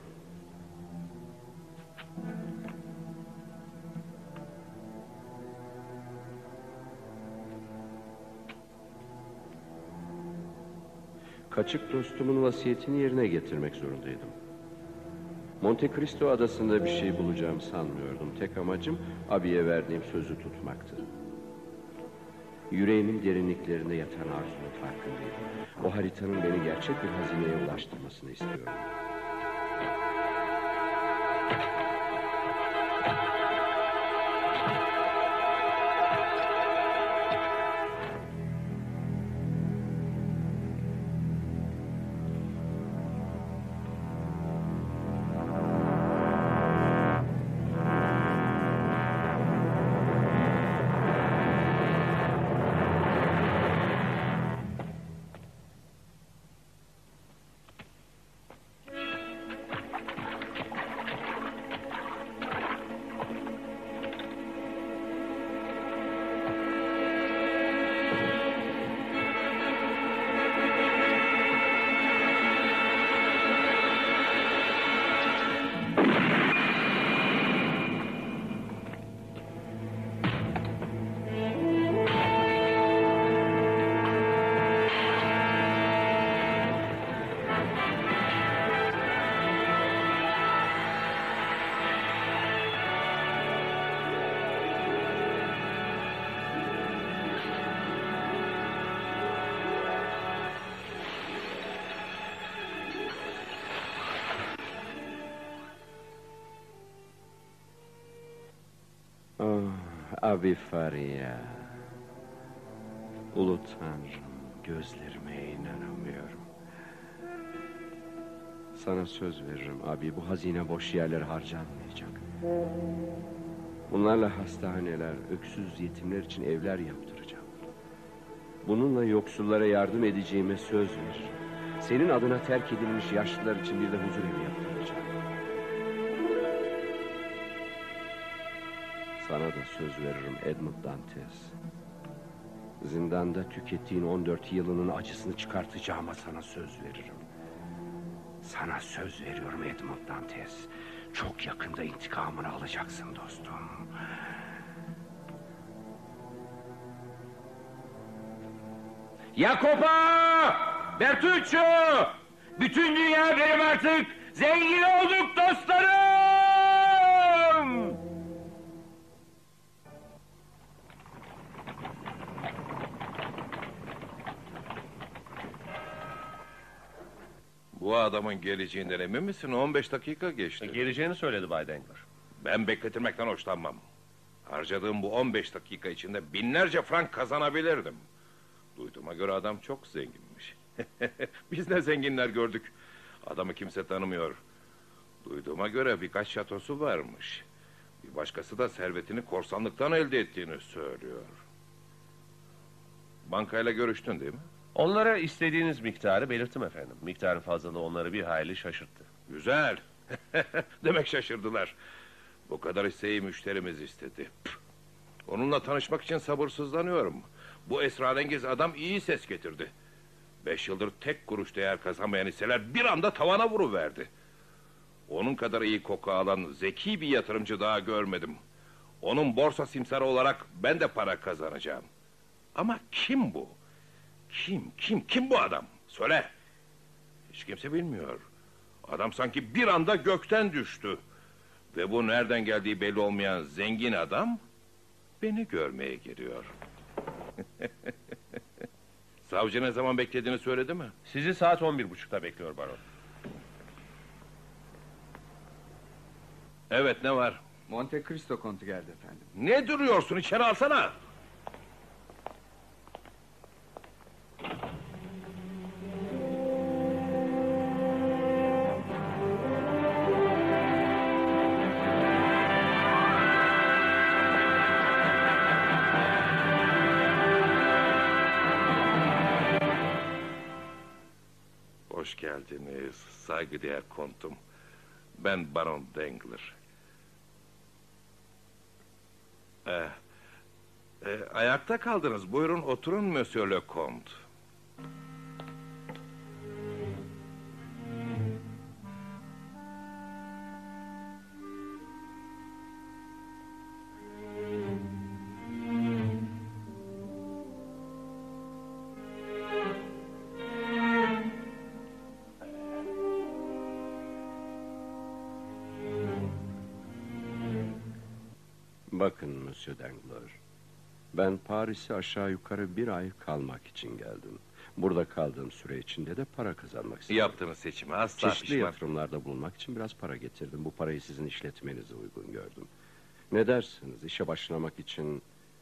Kaçık dostumun vasiyetini yerine getirmek zorundaydım. Monte Cristo adasında bir şey bulacağımı sanmıyordum. Tek amacım abiye verdiğim sözü tutmaktı. Yüreğimin derinliklerinde yatan arzunun farkındaydım. O haritanın beni gerçek bir hazineye ulaştırmasını istiyorum. Abi Faria. Ulu Tanrım, gözlerime inanamıyorum. Sana söz veririm abi, bu hazine boş yerlere harcanmayacak. Bunlarla hastaneler, öksüz yetimler için evler yaptıracağım. Bununla yoksullara yardım edeceğime söz veririm. Senin adına terk edilmiş yaşlılar için bir de huzur evi yaptıracağım. Sana da söz veririm Edmund Dantes. Zindanda tükettiğin on dört yılının acısını çıkartacağıma sana söz veririm. Sana söz veriyorum Edmund Dantes. Çok yakında intikamını alacaksın dostum. Jacopo! Bertuccio! Bütün dünya benim artık! Zengin olduk dostlarım! Bu adamın geleceğinden emin misin? on beş dakika geçti. Geleceğini söyledi Bay Dengler. Ben bekletilmekten hoşlanmam. Harcadığım bu on beş dakika içinde binlerce frank kazanabilirdim. Duyduğuma göre adam çok zenginmiş. Biz ne zenginler gördük. Adamı kimse tanımıyor. Duyduğuma göre birkaç şatosu varmış. Bir başkası da servetini korsanlıktan elde ettiğini söylüyor. Bankayla görüştün değil mi? Onlara istediğiniz miktarı belirttim efendim. Miktarın fazlalığı onları bir hayli şaşırttı. Güzel. Demek şaşırdılar. Bu kadar hisseyi müşterimiz istedi. Püh. Onunla tanışmak için sabırsızlanıyorum. Bu esrarengiz adam iyi ses getirdi. Beş yıldır tek kuruş değer kazanmayan hisseler bir anda tavana vuruverdi. Onun kadar iyi koku alan zeki bir yatırımcı daha görmedim. Onun borsa simsarı olarak ben de para kazanacağım. Ama kim bu? Kim, kim, kim bu adam? Söyle. Hiç kimse bilmiyor. Adam sanki bir anda gökten düştü. Ve bu nereden geldiği belli olmayan zengin adam beni görmeye geliyor. Savcı ne zaman beklediğini söyledi mi? Sizi saat on bir buçukta bekliyor baron. Evet, ne var? Monte Cristo kontu geldi efendim. Ne duruyorsun, içeri alsana! Hoş geldiniz, saygıdeğer kontum. Ben Baron Dengler. Ee, e, ayakta kaldınız. Buyurun oturun Monsieur le Comte. Bakın Monsieur Dengler. Ben Paris'e aşağı yukarı bir ay kalmak için geldim. Burada kaldığım süre içinde de para kazanmak istedim. Yaptığınız seçimi asla Çeşitli pişman... yatırımlarda bulunmak için biraz para getirdim. Bu parayı sizin işletmenize uygun gördüm. Ne dersiniz? İşe başlamak için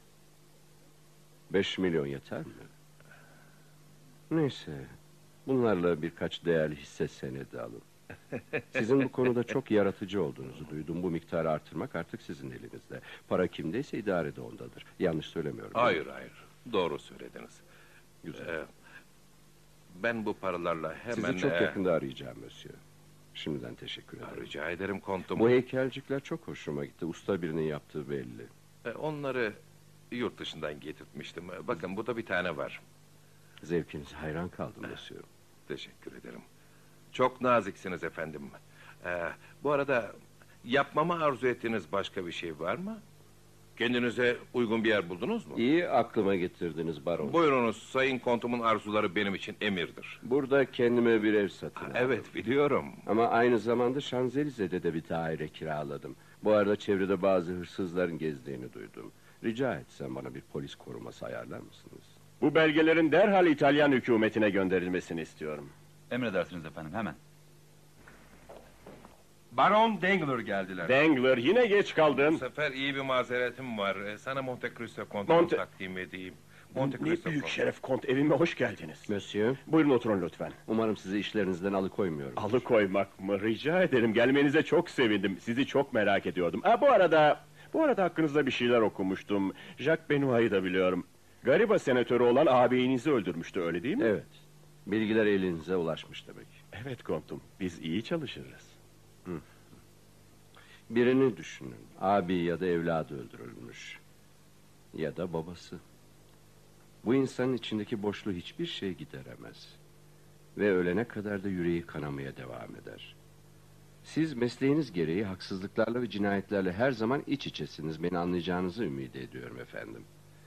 beş milyon yeter mi? Neyse. Bunlarla birkaç değerli hisse senedi alın. Sizin bu konuda çok yaratıcı olduğunuzu duydum. Bu miktarı artırmak artık sizin elinizde. Para kimdeyse idare de ondadır. Yanlış söylemiyorum. Hayır hayır. Doğru söylediniz. Güzel. Ee, ben bu paralarla hemen... Sizi çok e, yakında arayacağım Monsieur. Şimdiden teşekkür ederim. Rica ederim kontum. Bu heykelcikler çok hoşuma gitti. Usta birinin yaptığı belli. E, onları yurt dışından getirtmiştim. E, Bakın burada bir tane var. Zevkinize hayran kaldım Monsieur. Teşekkür ederim. Çok naziksiniz efendim. Ee, bu arada yapmamı arzu ettiğiniz başka bir şey var mı? Kendinize uygun bir yer buldunuz mu? İyi aklıma getirdiniz baron. Buyurunuz, sayın kontumun arzuları benim için emirdir. Burada kendime bir ev satın aldım. Evet, biliyorum. Ama aynı zamanda Şanzelize'de de bir daire kiraladım. Bu arada çevrede bazı hırsızların gezdiğini duydum. Rica etsem bana bir polis koruması ayarlar mısınız? Bu belgelerin derhal İtalyan hükümetine gönderilmesini istiyorum. Emredersiniz efendim, hemen. Baron Dangler geldiler. Dangler, yine geç Bu kaldın. sefer iyi bir mazeretim var. Ee, Sana Monte Cristo kontunu Monte- takdim edeyim. Monte Ne Cristo büyük kontu. şeref kont, evime hoş geldiniz. Monsieur, Buyurun oturun lütfen. umarım sizi işlerinizden alıkoymuyorum. Alıkoymak mı? Rica ederim. Gelmenize çok sevindim. Sizi çok merak ediyordum. Ha, bu arada, bu arada hakkınızda bir şeyler okumuştum. Jacques Benoît'ı da biliyorum. Gariba senatörü olan ağabeyinizi öldürmüştü, öyle değil mi? Evet. Bilgiler elinize ulaşmış demek. Evet kontum. Biz iyi çalışırız. Hı. Birini düşünün. Abi ya da evladı öldürülmüş. Ya da babası. Bu insanın içindeki boşluğu hiçbir şey gideremez. Ve ölene kadar da yüreği kanamaya devam eder. Siz mesleğiniz gereği haksızlıklarla ve cinayetlerle her zaman iç içesiniz. Beni anlayacağınızı ümit ediyorum efendim.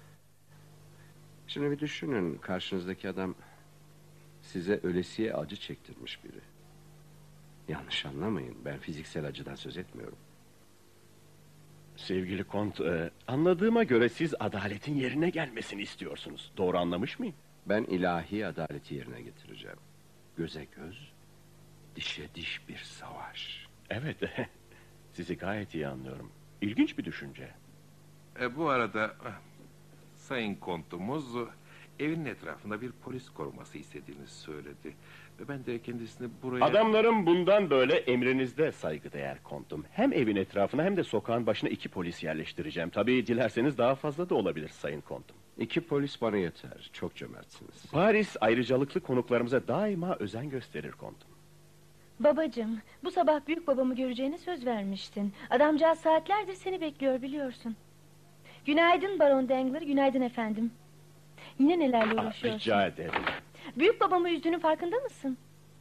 Şimdi bir düşünün, karşınızdaki adam size ölesiye acı çektirmiş biri. Yanlış anlamayın, ben fiziksel acıdan söz etmiyorum. Sevgili kont, e, anladığıma göre siz adaletin yerine gelmesini istiyorsunuz. Doğru anlamış mıyım? Ben ilahi adaleti yerine getireceğim. Göze göz, dişe diş bir savaş. Evet, sizi gayet iyi anlıyorum. İlginç bir düşünce. E, bu arada ah, sayın kontumuz evin etrafında bir polis koruması istediğini söyledi. Ve ben de kendisini buraya... Adamlarım bundan böyle emrinizde saygıdeğer kontum. Hem evin etrafına hem de sokağın başına iki polis yerleştireceğim. Tabii dilerseniz daha fazla da olabilir sayın kontum. İki polis bana yeter, çok cömertsiniz. Paris ayrıcalıklı konuklarımıza daima özen gösterir kontum. Babacığım, bu sabah büyük babamı göreceğine söz vermiştin. Adamcağız saatlerdir seni bekliyor, biliyorsun. Günaydın Baron Dangler, günaydın efendim. Yine nelerle Aa, uğraşıyorsun? rica ederim. Büyük babamı üzdüğünün farkında mısın?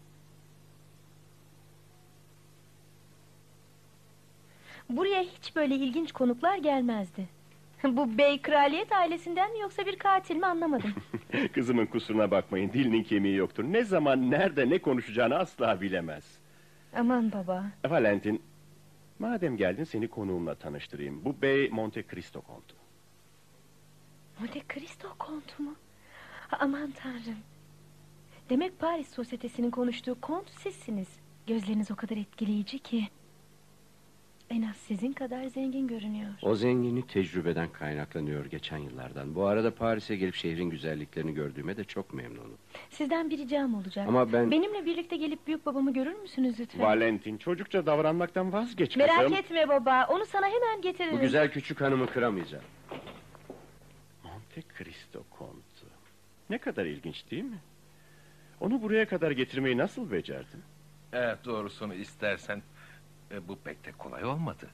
Buraya hiç böyle ilginç konuklar gelmezdi. Bu bey kraliyet ailesinden mi yoksa bir katil mi anlamadım. Kızımın kusuruna bakmayın, dilinin kemiği yoktur. Ne zaman, nerede, ne konuşacağını asla bilemez. Aman baba. Valentin, madem geldin seni konuğumla tanıştırayım. Bu bey Monte Cristo kontu. Monte Cristo kontu mu? Aman tanrım. Demek Paris sosyetesinin konuştuğu kont sizsiniz. Gözleriniz o kadar etkileyici ki. En az sizin kadar zengin görünüyor. O zenginlik tecrübeden kaynaklanıyor geçen yıllardan. Bu arada Paris'e gelip şehrin güzelliklerini gördüğüme de çok memnunum. Sizden bir ricam olacak. Ama ben- Benimle birlikte gelip büyük babamı görür müsünüz lütfen? Valentin, çocukça davranmaktan vazgeç kızım. Merak etme baba, onu sana hemen getiririm. Bu güzel küçük hanımı kıramayacağım. Monte Cristo kontu. Ne kadar ilginç değil mi? Onu buraya kadar getirmeyi nasıl becerdin? Evet, doğrusunu istersen e, bu pek de kolay olmadı.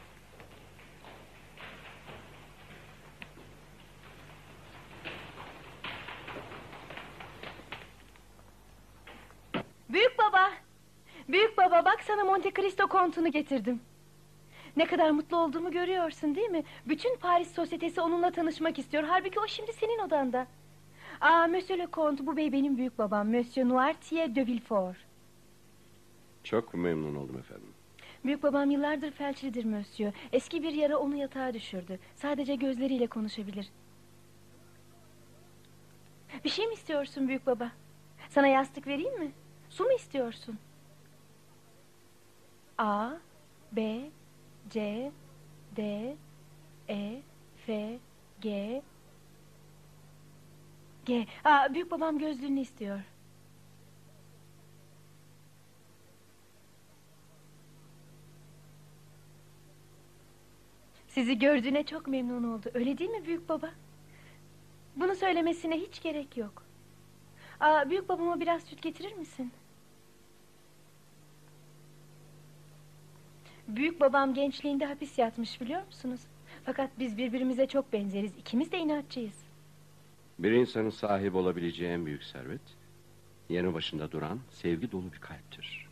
Büyük baba! Büyük baba, bak sana Monte Cristo kontunu getirdim. Ne kadar mutlu olduğumu görüyorsun değil mi? Bütün Paris sosyetesi onunla tanışmak istiyor. Halbuki o şimdi senin odanda. Aa, Monsieur le Comte, bu bey benim büyük babam. Monsieur Noirtier de Villefort. Çok memnun oldum efendim. Büyük babam yıllardır felçlidir Monsieur. Eski bir yara onu yatağa düşürdü. Sadece gözleriyle konuşabilir. Bir şey mi istiyorsun büyük baba? Sana yastık vereyim mi? Su mu istiyorsun? A, B, C, D, E, F, G, G. Aa, büyük babam gözlüğünü istiyor. Sizi gördüğüne çok memnun oldu. Öyle değil mi büyük baba? Bunu söylemesine hiç gerek yok. Aa, büyük babama biraz süt getirir misin? Büyük babam gençliğinde hapis yatmış, biliyor musunuz? Fakat biz birbirimize çok benzeriz. İkimiz de inatçıyız. Bir insanın sahip olabileceği en büyük servet, yanı başında duran sevgi dolu bir kalptir.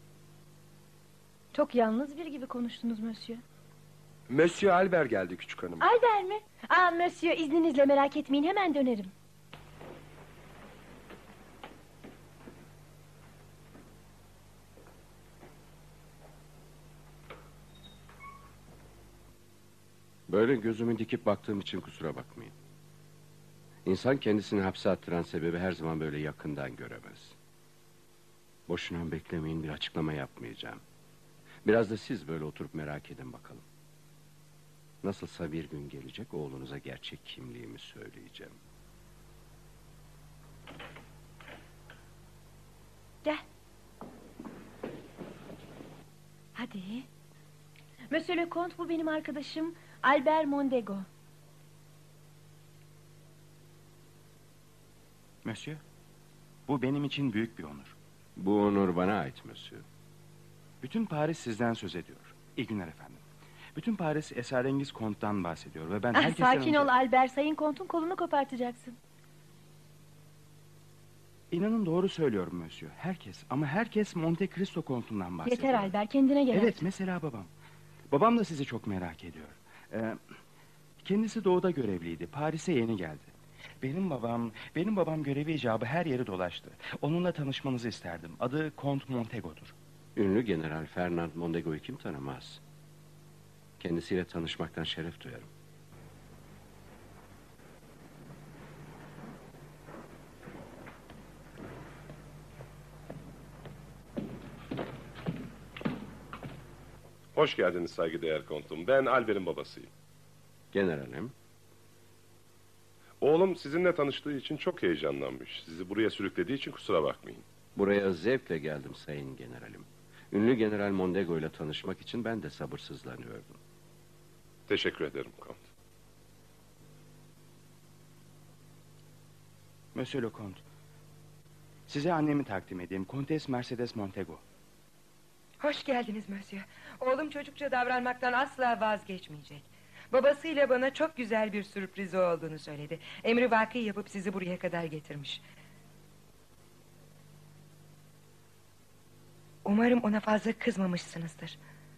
Çok yalnız bir gibi konuştunuz Monsieur. Monsieur Albert geldi küçük hanım. Albert mi? Aa, Monsieur, izninizle, merak etmeyin, hemen dönerim. Böyle gözümü dikip baktığım için kusura bakmayın. İnsan kendisini hapse attıran sebebi her zaman böyle yakından göremez. Boşuna beklemeyin, bir açıklama yapmayacağım. Biraz da siz böyle oturup merak edin bakalım. Nasılsa bir gün gelecek, oğlunuza gerçek kimliğimi söyleyeceğim. Gel. Hadi. Monsieur le Comte, bu benim arkadaşım Albert Mondego. Monsieur, bu benim için büyük bir onur. Bu onur bana ait Monsieur. Bütün Paris sizden söz ediyor. İyi günler efendim. Bütün Paris esarengiz Comte'dan bahsediyor ve ben Ah, herkesten sakin önce... ol Albert, Sayın Comte'un kolunu kopartacaksın. İnanın doğru söylüyorum Monsieur. Herkes ama herkes Monte Cristo Comte'undan bahsediyor. Yeter Albert, kendine gel. Evet, mesela babam. Babam da sizi çok merak ediyor. Ee, kendisi doğuda görevliydi. Paris'e yeni geldi. Benim babam, benim babam görevi icabı her yeri dolaştı. Onunla tanışmanızı isterdim. Adı Comte Montego'dur. Ünlü General Fernand Mondego'yu kim tanımaz? Kendisiyle tanışmaktan şeref duyarım. Hoş geldiniz saygıdeğer kontum. Ben Albert'in babasıyım. Generalim. Oğlum sizinle tanıştığı için çok heyecanlanmış. Sizi buraya sürüklediği için kusura bakmayın. Buraya zevkle geldim sayın generalim. Ünlü General Mondego ile tanışmak için ben de sabırsızlanıyordum. Teşekkür ederim kont. Monsieur le Comte, size annemi takdim edeyim. Kontes Mercedes Montego. Hoş geldiniz Monsieur. Oğlum çocukça davranmaktan asla vazgeçmeyecek. Babasıyla bana çok güzel bir sürprizi olduğunu söyledi. Emri vaki yapıp sizi buraya kadar getirmiş. Umarım ona fazla kızmamışsınızdır.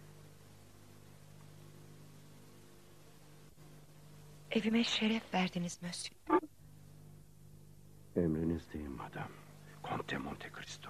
Evime şeref verdiniz Monsieur. Emrinizdeyim madam. Comte Monte Cristo.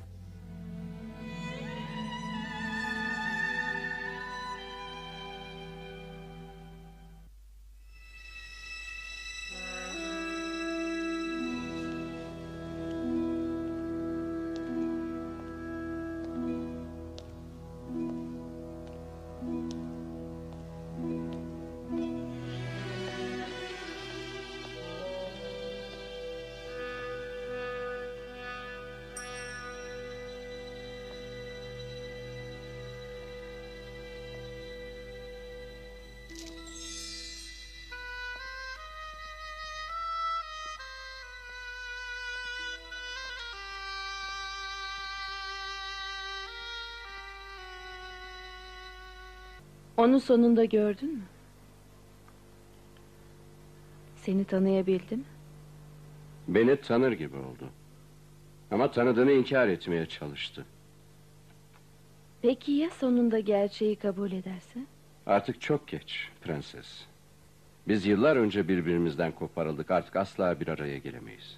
Onu sonunda gördün mü? Seni tanıyabildi mi? Beni tanır gibi oldu. Ama tanıdığını inkar etmeye çalıştı. Peki ya sonunda gerçeği kabul ederse? Artık çok geç prenses. Biz yıllar önce birbirimizden koparıldık. Artık asla bir araya gelemeyiz.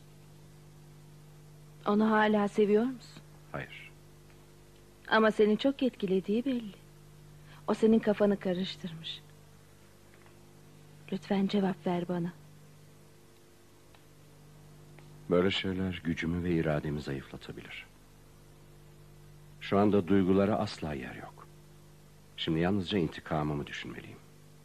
Onu hala seviyor musun? Hayır. Ama seni çok etkilediği belli. O senin kafanı karıştırmış. Lütfen cevap ver bana. Böyle şeyler gücümü ve irademi zayıflatabilir. Şu anda duygulara asla yer yok. Şimdi yalnızca intikamımı düşünmeliyim.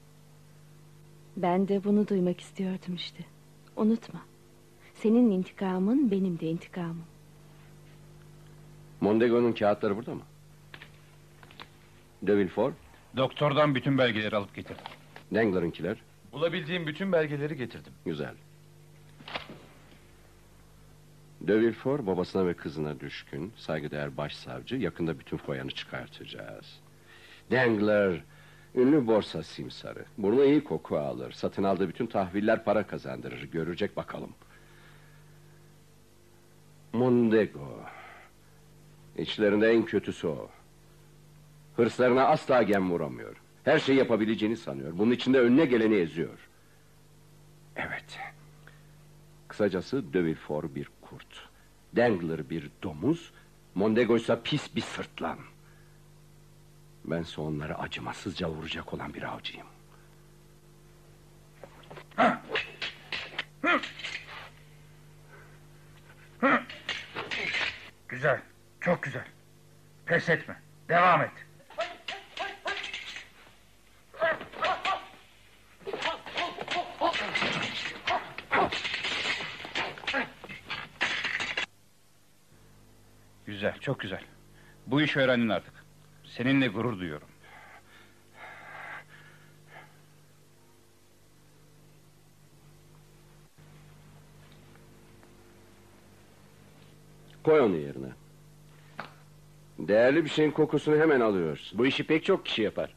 Ben de bunu duymak istiyordum işte. Unutma. Senin intikamın benim de intikamım. Mondego'nun kağıtları burada mı? De Villefort? Doktordan bütün belgeleri alıp getirdim. Dangler'ınkiler? Bulabildiğim bütün belgeleri getirdim. Güzel. De Villefort babasına ve kızına düşkün, saygıdeğer başsavcı. Yakında bütün foyanı çıkartacağız. Dangler, ünlü borsa simsarı. Burnu iyi koku alır. Satın aldığı bütün tahviller para kazandırır. Görecek bakalım. Mondego. İçlerinde en kötüsü o. Hırslarına asla gem vuramıyor. Her şeyi yapabileceğini sanıyor. Bunun içinde önüne geleni eziyor. Evet. Kısacası De Villefort bir kurt. Dangler bir domuz. Mondego ise pis bir sırtlan. Bense onları acımasızca vuracak olan bir avcıyım. Güzel, çok güzel. Pes etme, devam et. Güzel, çok güzel. Bu işi öğrendin artık. Seninle gurur duyuyorum. Koy onu yerine. Değerli bir şeyin kokusunu hemen alıyorsun. Bu işi pek çok kişi yapar.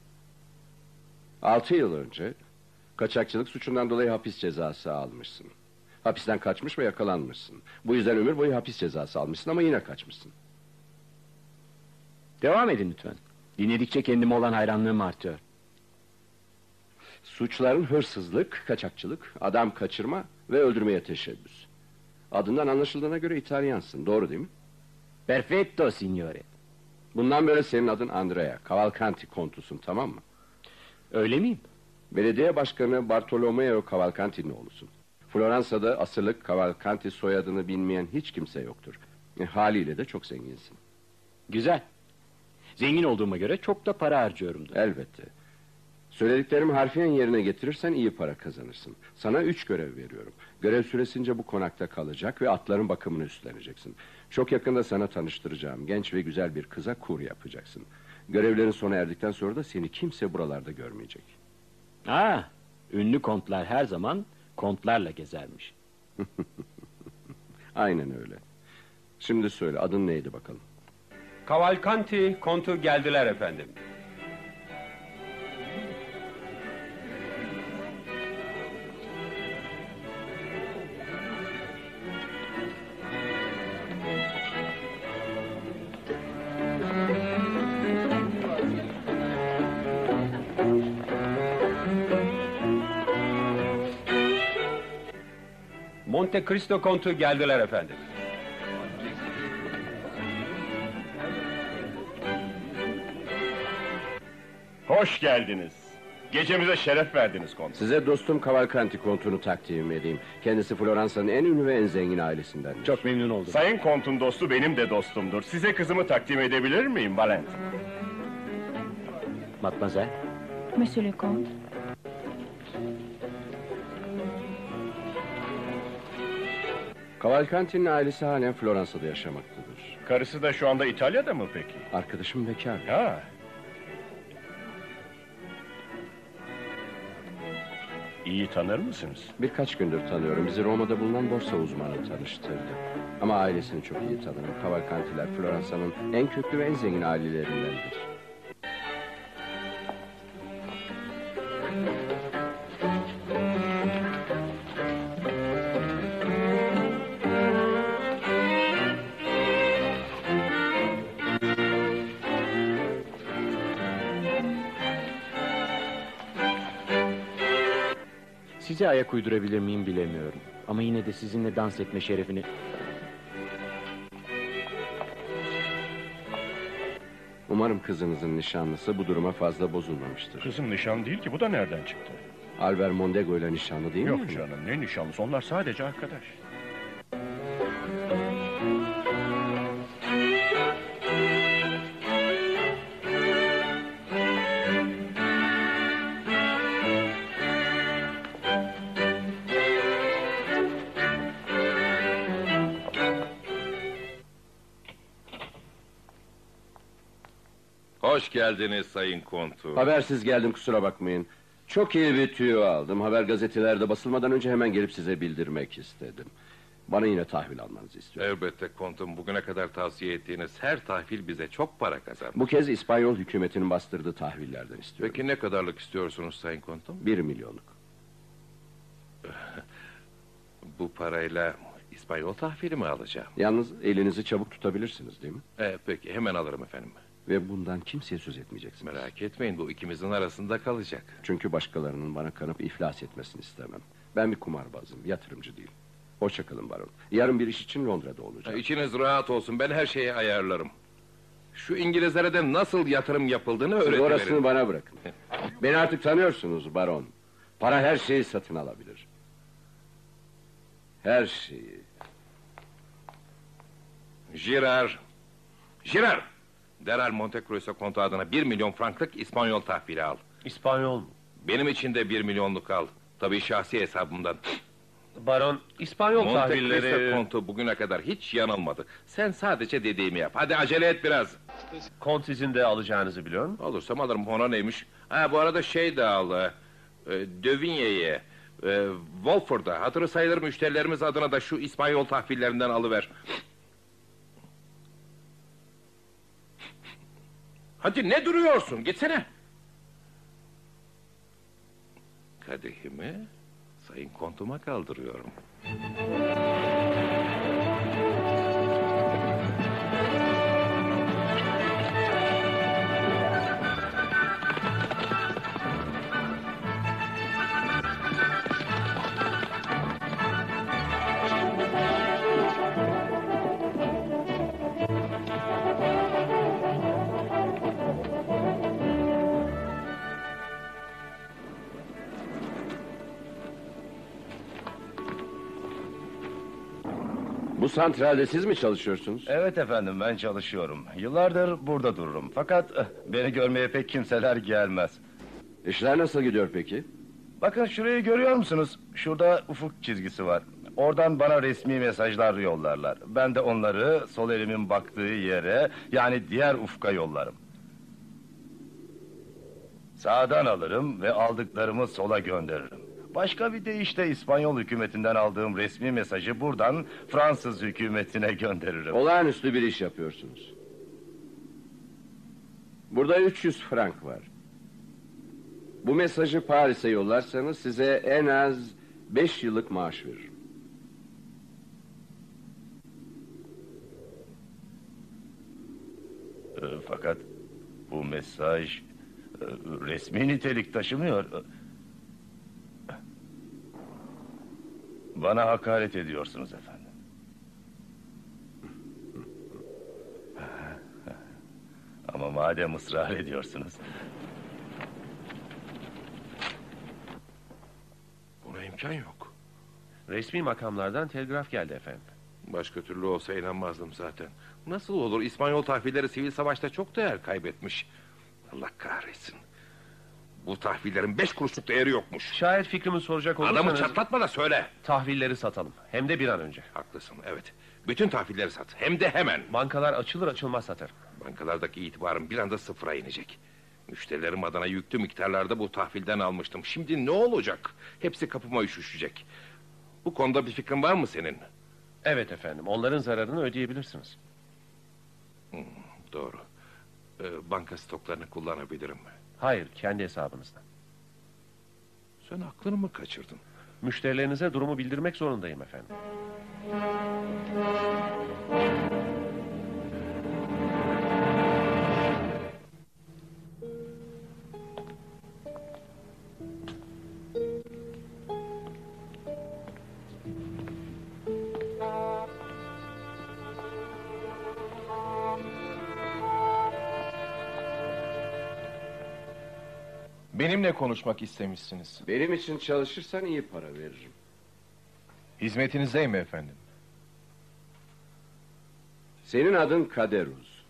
Altı yıl önce kaçakçılık suçundan dolayı hapis cezası almışsın. Hapisten kaçmış ve yakalanmışsın. Bu yüzden ömür boyu hapis cezası almışsın ama yine kaçmışsın. Devam edin lütfen. Dinledikçe kendime olan hayranlığım artıyor. Suçların hırsızlık, kaçakçılık, adam kaçırma ve öldürmeye teşebbüs. Adından anlaşıldığına göre İtalyansın, doğru değil mi? Perfetto, signore. Bundan böyle senin adın Andrea, Cavalcanti kontusun, tamam mı? Öyle miyim? Belediye başkanı Bartolomeo Cavalcanti'nin oğlusun. Floransa'da asırlık Cavalcanti soyadını bilmeyen hiç kimse yoktur. E, haliyle de çok zenginsin. Güzel. Zengin olduğuma göre çok da para harcıyorumdur. Elbette. Söylediklerimi harfiyen yerine getirirsen iyi para kazanırsın. Sana üç görev veriyorum. Görev süresince bu konakta kalacak ve atların bakımını üstleneceksin. Çok yakında sana tanıştıracağım genç ve güzel bir kıza kur yapacaksın. Görevlerin sona erdikten sonra da seni kimse buralarda görmeyecek. Ha, ünlü kontlar her zaman kontlarla gezermiş. Aynen öyle. Şimdi söyle, adın neydi bakalım? Cavalcanti kontu geldiler efendim. Monte Cristo kontu geldiler efendim. Hoş geldiniz. Gecemize şeref verdiniz kont. Size dostum Cavalcanti kontunu takdim edeyim. Kendisi Floransa'nın en ünlü ve en zengin ailesinden. Çok memnun oldum. Sayın kontun dostu benim de dostumdur. Size kızımı takdim edebilir miyim Valentin? Matmazel. Monsieur le Comte. Cavalcanti'nin ailesi halen Floransa'da yaşamaktadır. Karısı da şu anda İtalya'da mı peki? Arkadaşım bekar. Ha. İyi tanır mısınız? Birkaç gündür tanıyorum. Bizi Roma'da bulunan borsa uzmanı tanıştırdı. Ama ailesini çok iyi tanırım. Cavalcanti'ler Floransa'nın en köklü ve en zengin ailelerindendir. Size ayak uydurabilir miyim bilemiyorum. Ama yine de sizinle dans etme şerefini... Umarım kızınızın nişanlısı bu duruma fazla bozulmamıştır. Kızım nişan değil ki, bu da nereden çıktı? Albert Mondego ile nişanlı değil mi? Yok canım, ne nişanlısı, onlar sadece arkadaş. Hoş geldiniz Sayın Kontu. Habersiz geldim, kusura bakmayın. Çok iyi bir tüyo aldım. Haber gazetelerde basılmadan önce hemen gelip size bildirmek istedim. Bana yine tahvil almanızı istiyorum. Elbette Kontum, bugüne kadar tavsiye ettiğiniz her tahvil bize çok para kazandı. Bu kez İspanyol hükümetinin bastırdığı tahvillerden istiyorum. Peki ne kadarlık istiyorsunuz Sayın Kontum? Bir milyonluk. Bu parayla İspanyol tahvili mi alacağım? Yalnız elinizi çabuk tutabilirsiniz değil mi? Ee, peki hemen alırım efendim. Ve bundan kimseye söz etmeyeceksiniz. Merak etmeyin, bu ikimizin arasında kalacak. Çünkü başkalarının bana kanıp iflas etmesini istemem. Ben bir kumarbazım, yatırımcı değil. Hoşça kalın baron. Yarın bir iş için Londra'da olacağım. İçiniz rahat olsun, ben her şeyi ayarlarım. Şu İngilizlere de nasıl yatırım yapıldığını öğretiverin. Orasını bana bırakın. Beni artık tanıyorsunuz baron. Para her şeyi satın alabilir. Her şeyi. Girard. Girard! Derhal Monte Cristo kontu adına bir milyon franklık İspanyol tahvili al. İspanyol mu? Benim için de bir milyonluk al. Tabii şahsi hesabımdan. Baron, İspanyol Monte tahvilleri... Cristo kontu bugüne kadar hiç yanılmadı. Sen sadece dediğimi yap. Hadi acele et biraz. Kont sizin de alacağınızı biliyor musun? Alırsam alırım. Ona neymiş? Ha, bu arada şey de al. E, Dövigny'yi. E, Wolford'a. Hatırı sayılır müşterilerimiz adına da şu İspanyol tahvillerinden alıver. Hadi ne duruyorsun? Gitsene. Kadehimi Sayın Kontuma kaldırıyorum. Bu santralde siz mi çalışıyorsunuz? Evet efendim, ben çalışıyorum. Yıllardır burada dururum. Fakat eh, beni görmeye pek kimseler gelmez. İşler nasıl gidiyor peki? Bakın şurayı görüyor musunuz? Şurada ufuk çizgisi var. Oradan bana resmi mesajlar yollarlar. Ben de onları sol elimin baktığı yere, yani diğer ufka yollarım. Sağdan alırım ve aldıklarımı sola gönderirim. Başka bir deyişle İspanyol hükümetinden aldığım resmi mesajı buradan Fransız hükümetine gönderirim. Olağanüstü bir iş yapıyorsunuz. Burada üç yüz frank var. Bu mesajı Paris'e yollarsanız size en az beş yıllık maaş veririm. E, fakat bu mesaj e, resmi nitelik taşımıyor. Bana hakaret ediyorsunuz efendim. Ama madem ısrar ediyorsunuz... Buna imkan yok. Resmi makamlardan telgraf geldi efendim. Başka türlü olsa inanmazdım zaten. Nasıl olur? İspanyol tahvilleri sivil savaşta çok değer kaybetmiş. Allah kahretsin. Bu tahvillerin beş kuruşluk değeri yokmuş. Şayet fikrimi soracak olursanız... Adamı çatlatma da söyle. Tahvilleri satalım. Hem de bir an önce. Haklısın, evet. Bütün tahvilleri sat. Hem de hemen. Bankalar açılır açılmaz satarım. Bankalardaki itibarım bir anda sıfıra inecek. Müşterilerim adına yüklü miktarlarda bu tahvilden almıştım. Şimdi ne olacak? Hepsi kapıma üşüşecek. Bu konuda bir fikrin var mı senin? Evet efendim. Onların zararını ödeyebilirsiniz. Hmm, doğru. Ee, banka stoklarını kullanabilirim mi? Hayır, kendi hesabınızdan. Sen aklını mı kaçırdın? Müşterilerinize durumu bildirmek zorundayım efendim. Benimle konuşmak istemişsiniz. Benim için çalışırsan iyi para veririm. Hizmetinizdeyim efendim. Senin adın Kaderuz.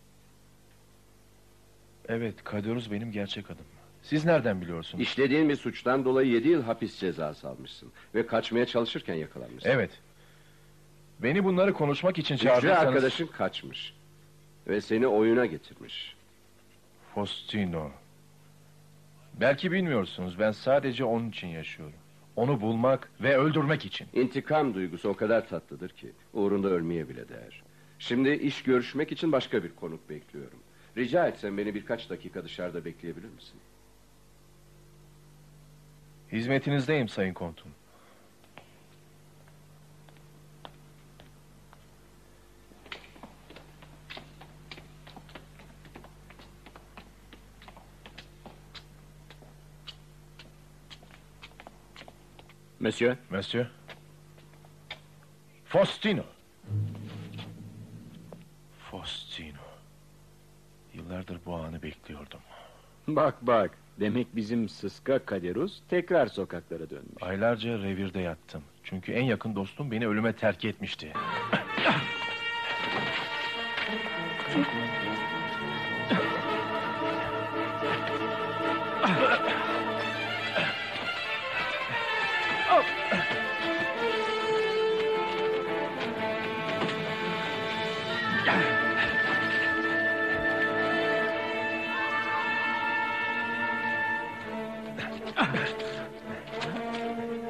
Evet, Kaderuz benim gerçek adım. Siz nereden biliyorsunuz? İşlediğin bir suçtan dolayı yedi yıl hapis cezası almışsın. Ve kaçmaya çalışırken yakalanmışsın. Evet. Beni bunları konuşmak için Hücre çağırdıysanız... arkadaşın kaçmış. Ve seni oyuna getirmiş. Faustino. Belki bilmiyorsunuz, ben sadece onun için yaşıyorum. Onu bulmak ve öldürmek için. İntikam duygusu o kadar tatlıdır ki uğrunda ölmeye bile değer. Şimdi iş görüşmek için başka bir konuk bekliyorum. Rica etsem beni birkaç dakika dışarıda bekleyebilir misin? Hizmetinizdeyim Sayın Kontum. Monsieur. Monsieur. Faustino. Faustino. Yıllardır bu anı bekliyordum. Bak bak, demek bizim sıska Kaderus tekrar sokaklara dönmüş. Aylarca revirde yattım. Çünkü en yakın dostum beni ölüme terk etmişti.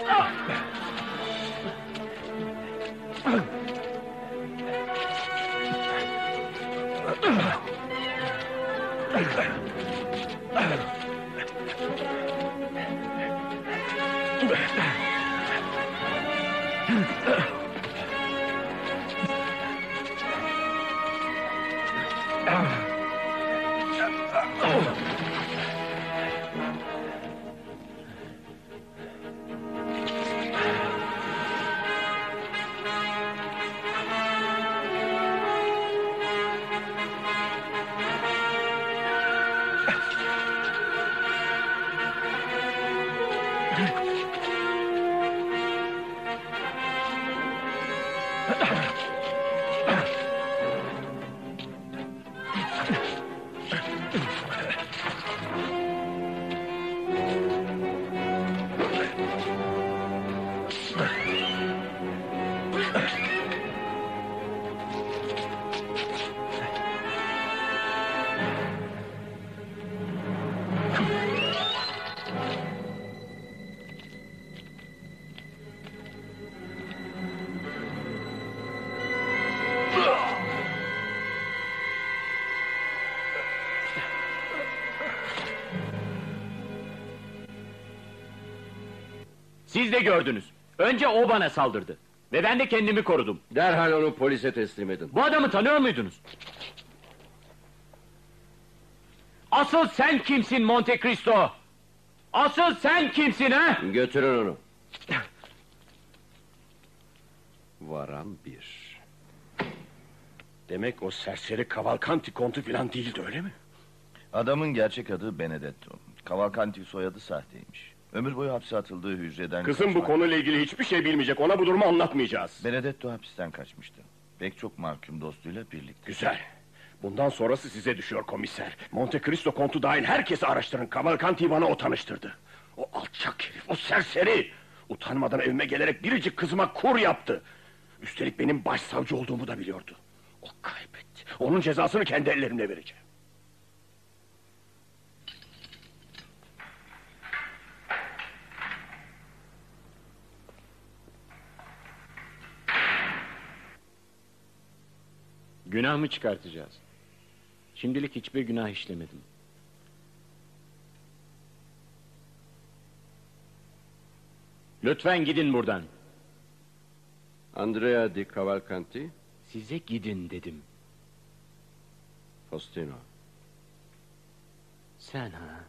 Siz de gördünüz. Önce o bana saldırdı. Ve ben de kendimi korudum. Derhal onu polise teslim edin. Bu adamı tanıyor muydunuz? Asıl sen kimsin Monte Cristo? Asıl sen kimsin ha? Götürün onu. Varan bir. Demek o serseri Cavalcanti kontu filan değildi, öyle mi? Adamın gerçek adı Benedetto. Cavalcanti soyadı sahteymiş. Ömür boyu hapse atıldığı hücreden Kızım bu kaçmak- konuyla ilgili hiçbir şey bilmeyecek. Ona bu durumu anlatmayacağız. Benedetto hapisten kaçmıştı. Pek çok mahkum dostuyla birlikte. Güzel. Bundan sonrası size düşüyor komiser. Monte Cristo kontu dahil herkesi araştırın. Cavalcanti'yi bana o tanıştırdı. O alçak herif, o serseri. Utanmadan evime gelerek biricik kızıma kur yaptı. Üstelik benim başsavcı olduğumu da biliyordu. O kaybetti. Onun cezasını kendi ellerimle vereceğim. Günah mı çıkartacağız? Şimdilik hiçbir günah işlemedim. Lütfen gidin buradan. Andrea di Cavalcanti. Size gidin dedim. Faustino. Sen ha?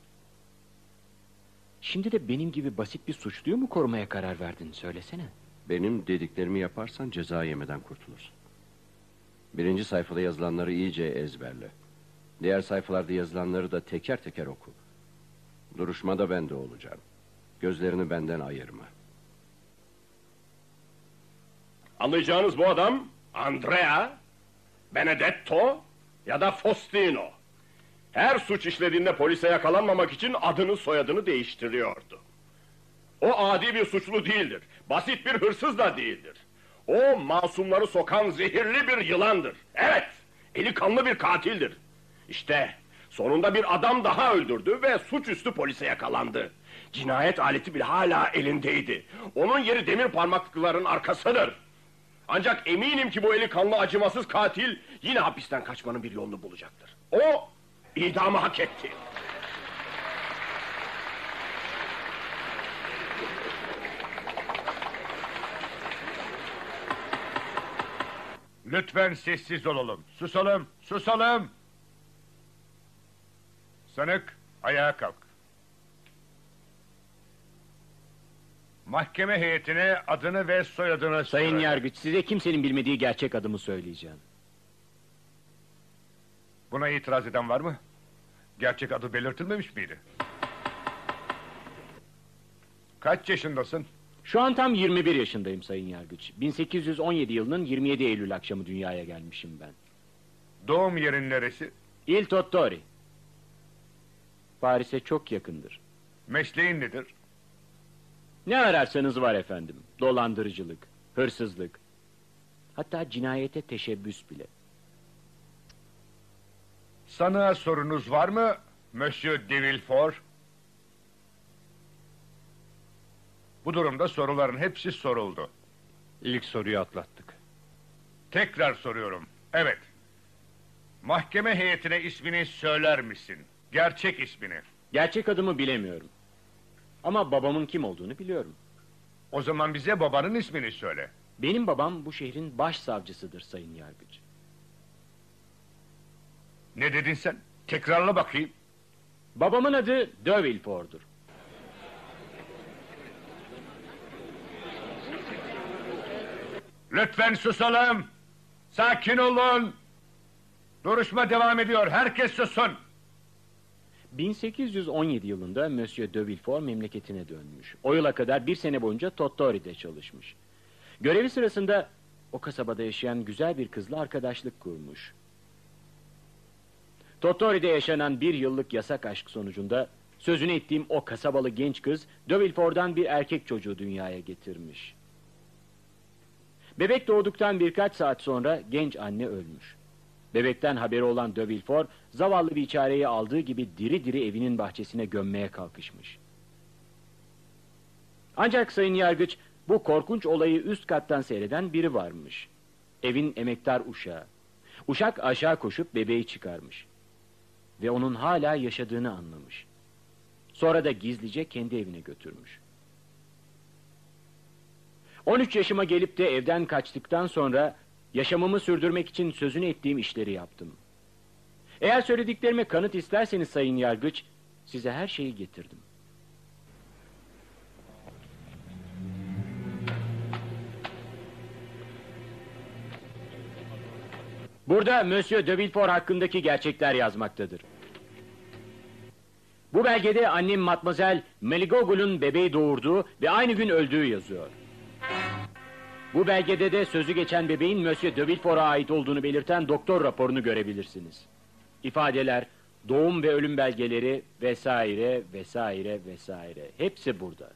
Şimdi de benim gibi basit bir suçluyu mu korumaya karar verdin, söylesene. Benim dediklerimi yaparsan ceza yemeden kurtulursun. Birinci sayfada yazılanları iyice ezberle. Diğer sayfalarda yazılanları da teker teker oku. Duruşmada ben de olacağım. Gözlerini benden ayırma. Anlayacağınız bu adam Andrea, Benedetto ya da Faustino. Her suç işlediğinde polise yakalanmamak için adını soyadını değiştiriyordu. O adi bir suçlu değildir. Basit bir hırsız da değildir. O masumları sokan zehirli bir yılandır. Evet, eli kanlı bir katildir. İşte sonunda bir adam daha öldürdü ve suçüstü polise yakalandı. Cinayet aleti bile hala elindeydi. Onun yeri demir parmaklıkların arkasıdır. Ancak eminim ki bu eli kanlı acımasız katil yine hapisten kaçmanın bir yolunu bulacaktır. O idamı hak etti. Lütfen sessiz olalım. Susalım, susalım. Sanık, ayağa kalk. Mahkeme heyetine adını ve soyadını Sayın söyle. Yargıç, size kimsenin bilmediği gerçek adımı söyleyeceğim. Buna itiraz eden var mı? Gerçek adı belirtilmemiş miydi? Kaç yaşındasın? Şu an tam yirmi bir yaşındayım Sayın Yargıç. bin sekiz yüz on yedi yılının yirmi yedi Eylül akşamı dünyaya gelmişim ben. Doğum yerin neresi? Il Tottori. Paris'e çok yakındır. Mesleğin nedir? Ne ararsanız var efendim. Dolandırıcılık, hırsızlık. Hatta cinayete teşebbüs bile. Sanığa sorunuz var mı, Monsieur de Villefort? Bu durumda soruların hepsi soruldu. İlk soruyu atlattık. Tekrar soruyorum. Evet. Mahkeme heyetine ismini söyler misin? Gerçek ismini. Gerçek adımı bilemiyorum. Ama babamın kim olduğunu biliyorum. O zaman bize babanın ismini söyle. Benim babam bu şehrin başsavcısıdır Sayın Yargıç. Ne dedin sen? Tekrarla bakayım. Babamın adı de Villefort'dur. Lütfen susalım. Sakin olun. Duruşma devam ediyor. Herkes sussun. bin sekiz yüz on yedi yılında Monsieur de Villefort memleketine dönmüş. O yıla kadar bir sene boyunca Tottori'de çalışmış. Görevi sırasında o kasabada yaşayan güzel bir kızla arkadaşlık kurmuş. Tottori'de yaşanan bir yıllık yasak aşk sonucunda sözünü ettiğim o kasabalı genç kız de Villefort'dan bir erkek çocuğu dünyaya getirmiş. Bebek doğduktan birkaç saat sonra genç anne ölmüş. Bebekten haberi olan de Villefort, zavallı biçareyi aldığı gibi diri diri evinin bahçesine gömmeye kalkışmış. Ancak Sayın Yargıç, bu korkunç olayı üst kattan seyreden biri varmış. Evin emektar uşağı. Uşak aşağı koşup bebeği çıkarmış. Ve onun hala yaşadığını anlamış. Sonra da gizlice kendi evine götürmüş. on üç yaşıma gelip de evden kaçtıktan sonra yaşamımı sürdürmek için sözünü ettiğim işleri yaptım. Eğer söylediklerime kanıt isterseniz Sayın Yargıç, size her şeyi getirdim. Burada Monsieur de Villefort hakkındaki gerçekler yazmaktadır. Bu belgede annem Matmazel Meligogul'un bebeği doğurduğu ve aynı gün öldüğü yazıyor. Bu belgede de sözü geçen bebeğin Monsieur de Villefort'a ait olduğunu belirten doktor raporunu görebilirsiniz. İfadeler, doğum ve ölüm belgeleri vesaire vesaire vesaire. Hepsi burada.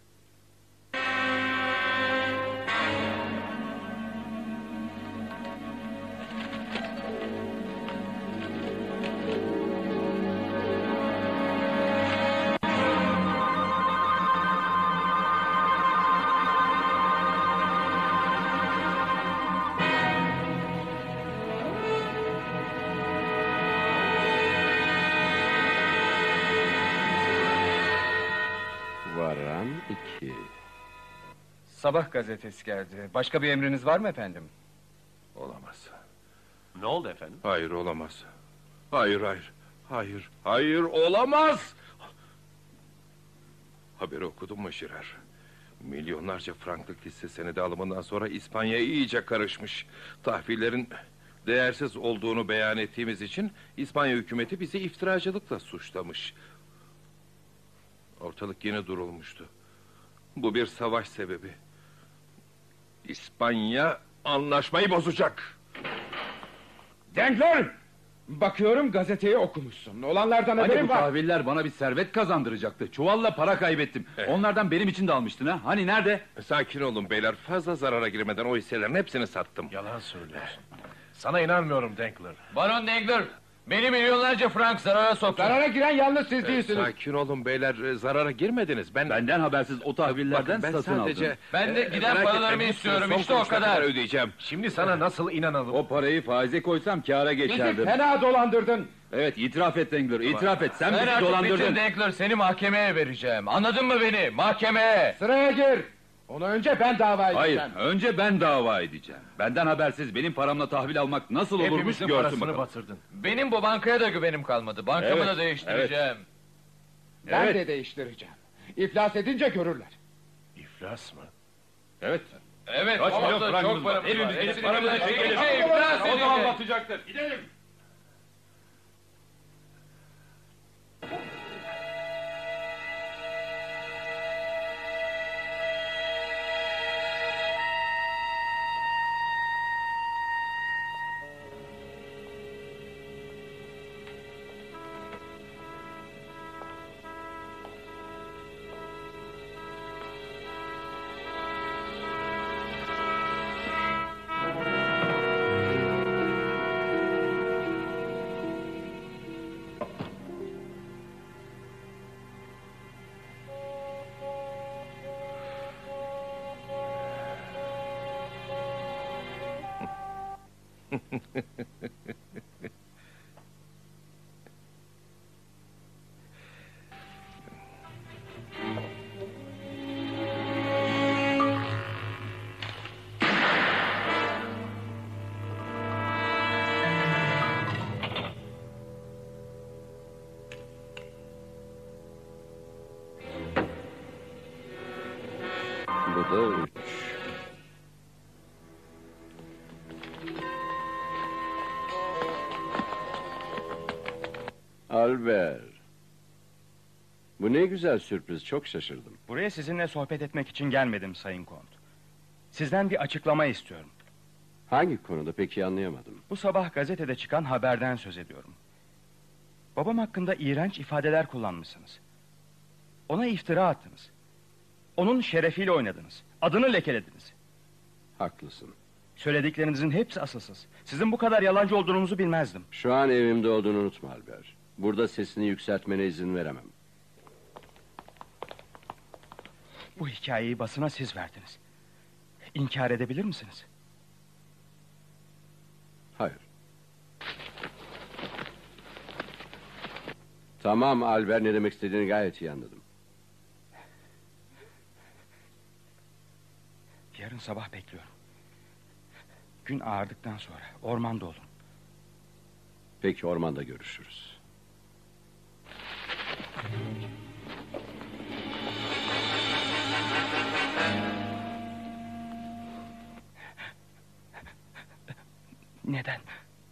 Varan iki. Sabah gazetesi geldi. Başka bir emriniz var mı efendim? Olamaz. Ne oldu efendim? Hayır olamaz. Hayır hayır. Hayır. Hayır olamaz. Haberi okudun mu Şirer? Milyonlarca franklık hisse senedi alımından sonra İspanya iyice karışmış. Tahvillerin değersiz olduğunu beyan ettiğimiz için İspanya hükümeti bizi iftiracılıkla suçlamış. Ortalık yine durulmuştu. Bu bir savaş sebebi. İspanya anlaşmayı bozacak. Dengler! Bakıyorum gazeteyi okumuşsun. Olanlardan Hani haberin bu var. tahviller bana bir servet kazandıracaktı. Çuvalla para kaybettim. Onlardan benim için de almıştın ha? Hani nerede? Sakin olun beyler. Fazla zarara girmeden o hisselerin hepsini sattım. Yalan söylüyorsun. Sana inanmıyorum Denkler. Baron Dengler, beni milyonlarca frank zarara soktu. Zarara giren yalnız siz Ee, değilsiniz. Sakin olun beyler. e, Zarara girmediniz. Ben Benden habersiz o tahvillerden Bakın, ben satın sadece aldım. Ben de e, giden merak paralarımı etme, istiyorum, son işte o kuruşuna kadar. ödeyeceğim. Şimdi sana nasıl inanalım? O parayı faize koysam kâra Bizi geçerdim. fena dolandırdın. Evet, itiraf et Dengler, itiraf et. Sen Ben bizi artık dolandırdın. bütün Dengler seni mahkemeye vereceğim. Anladın mı beni? Mahkemeye. Sıraya gir. Onu önce ben dava Hayır, edeceğim. önce ben dava edeceğim. Benden habersiz benim paramla tahvil almak nasıl olurmuş Hepimizin görsün parasını bakalım. batırdın. Benim bu bankaya da güvenim kalmadı. Bankamı Evet, da değiştireceğim. Ben Evet. de değiştireceğim. İflas edince görürler. İflas mı? Evet. Evet, Kaç milyon orada frankımız çok var? paramız var. Elimiz Hepsini hepsini paramızı birden çekelim. çekeceğim. İflas O zaman edeceğim. batacaktır. Gidelim. Bu da üç. Albert. Bu ne güzel sürpriz, çok şaşırdım. Buraya sizinle sohbet etmek için gelmedim Sayın Kont. Sizden bir açıklama istiyorum. Hangi konuda peki, anlayamadım. Bu sabah gazetede çıkan haberden söz ediyorum. Babam hakkında iğrenç ifadeler kullanmışsınız. Ona iftira attınız. Onun şerefiyle oynadınız. Adını lekelediniz. Haklısın. Söylediklerinizin hepsi asılsız. Sizin bu kadar yalancı olduğunuzu bilmezdim. Şu an evimde olduğunu unutma Albert. Burada sesini yükseltmene izin veremem. Bu hikayeyi basına siz verdiniz. İnkar edebilir misiniz? Hayır. Tamam Albert, ne demek istediğini gayet iyi anladım. Yarın sabah bekliyorum. Gün ağardıktan sonra ormanda olun. Peki, ormanda görüşürüz. Neden?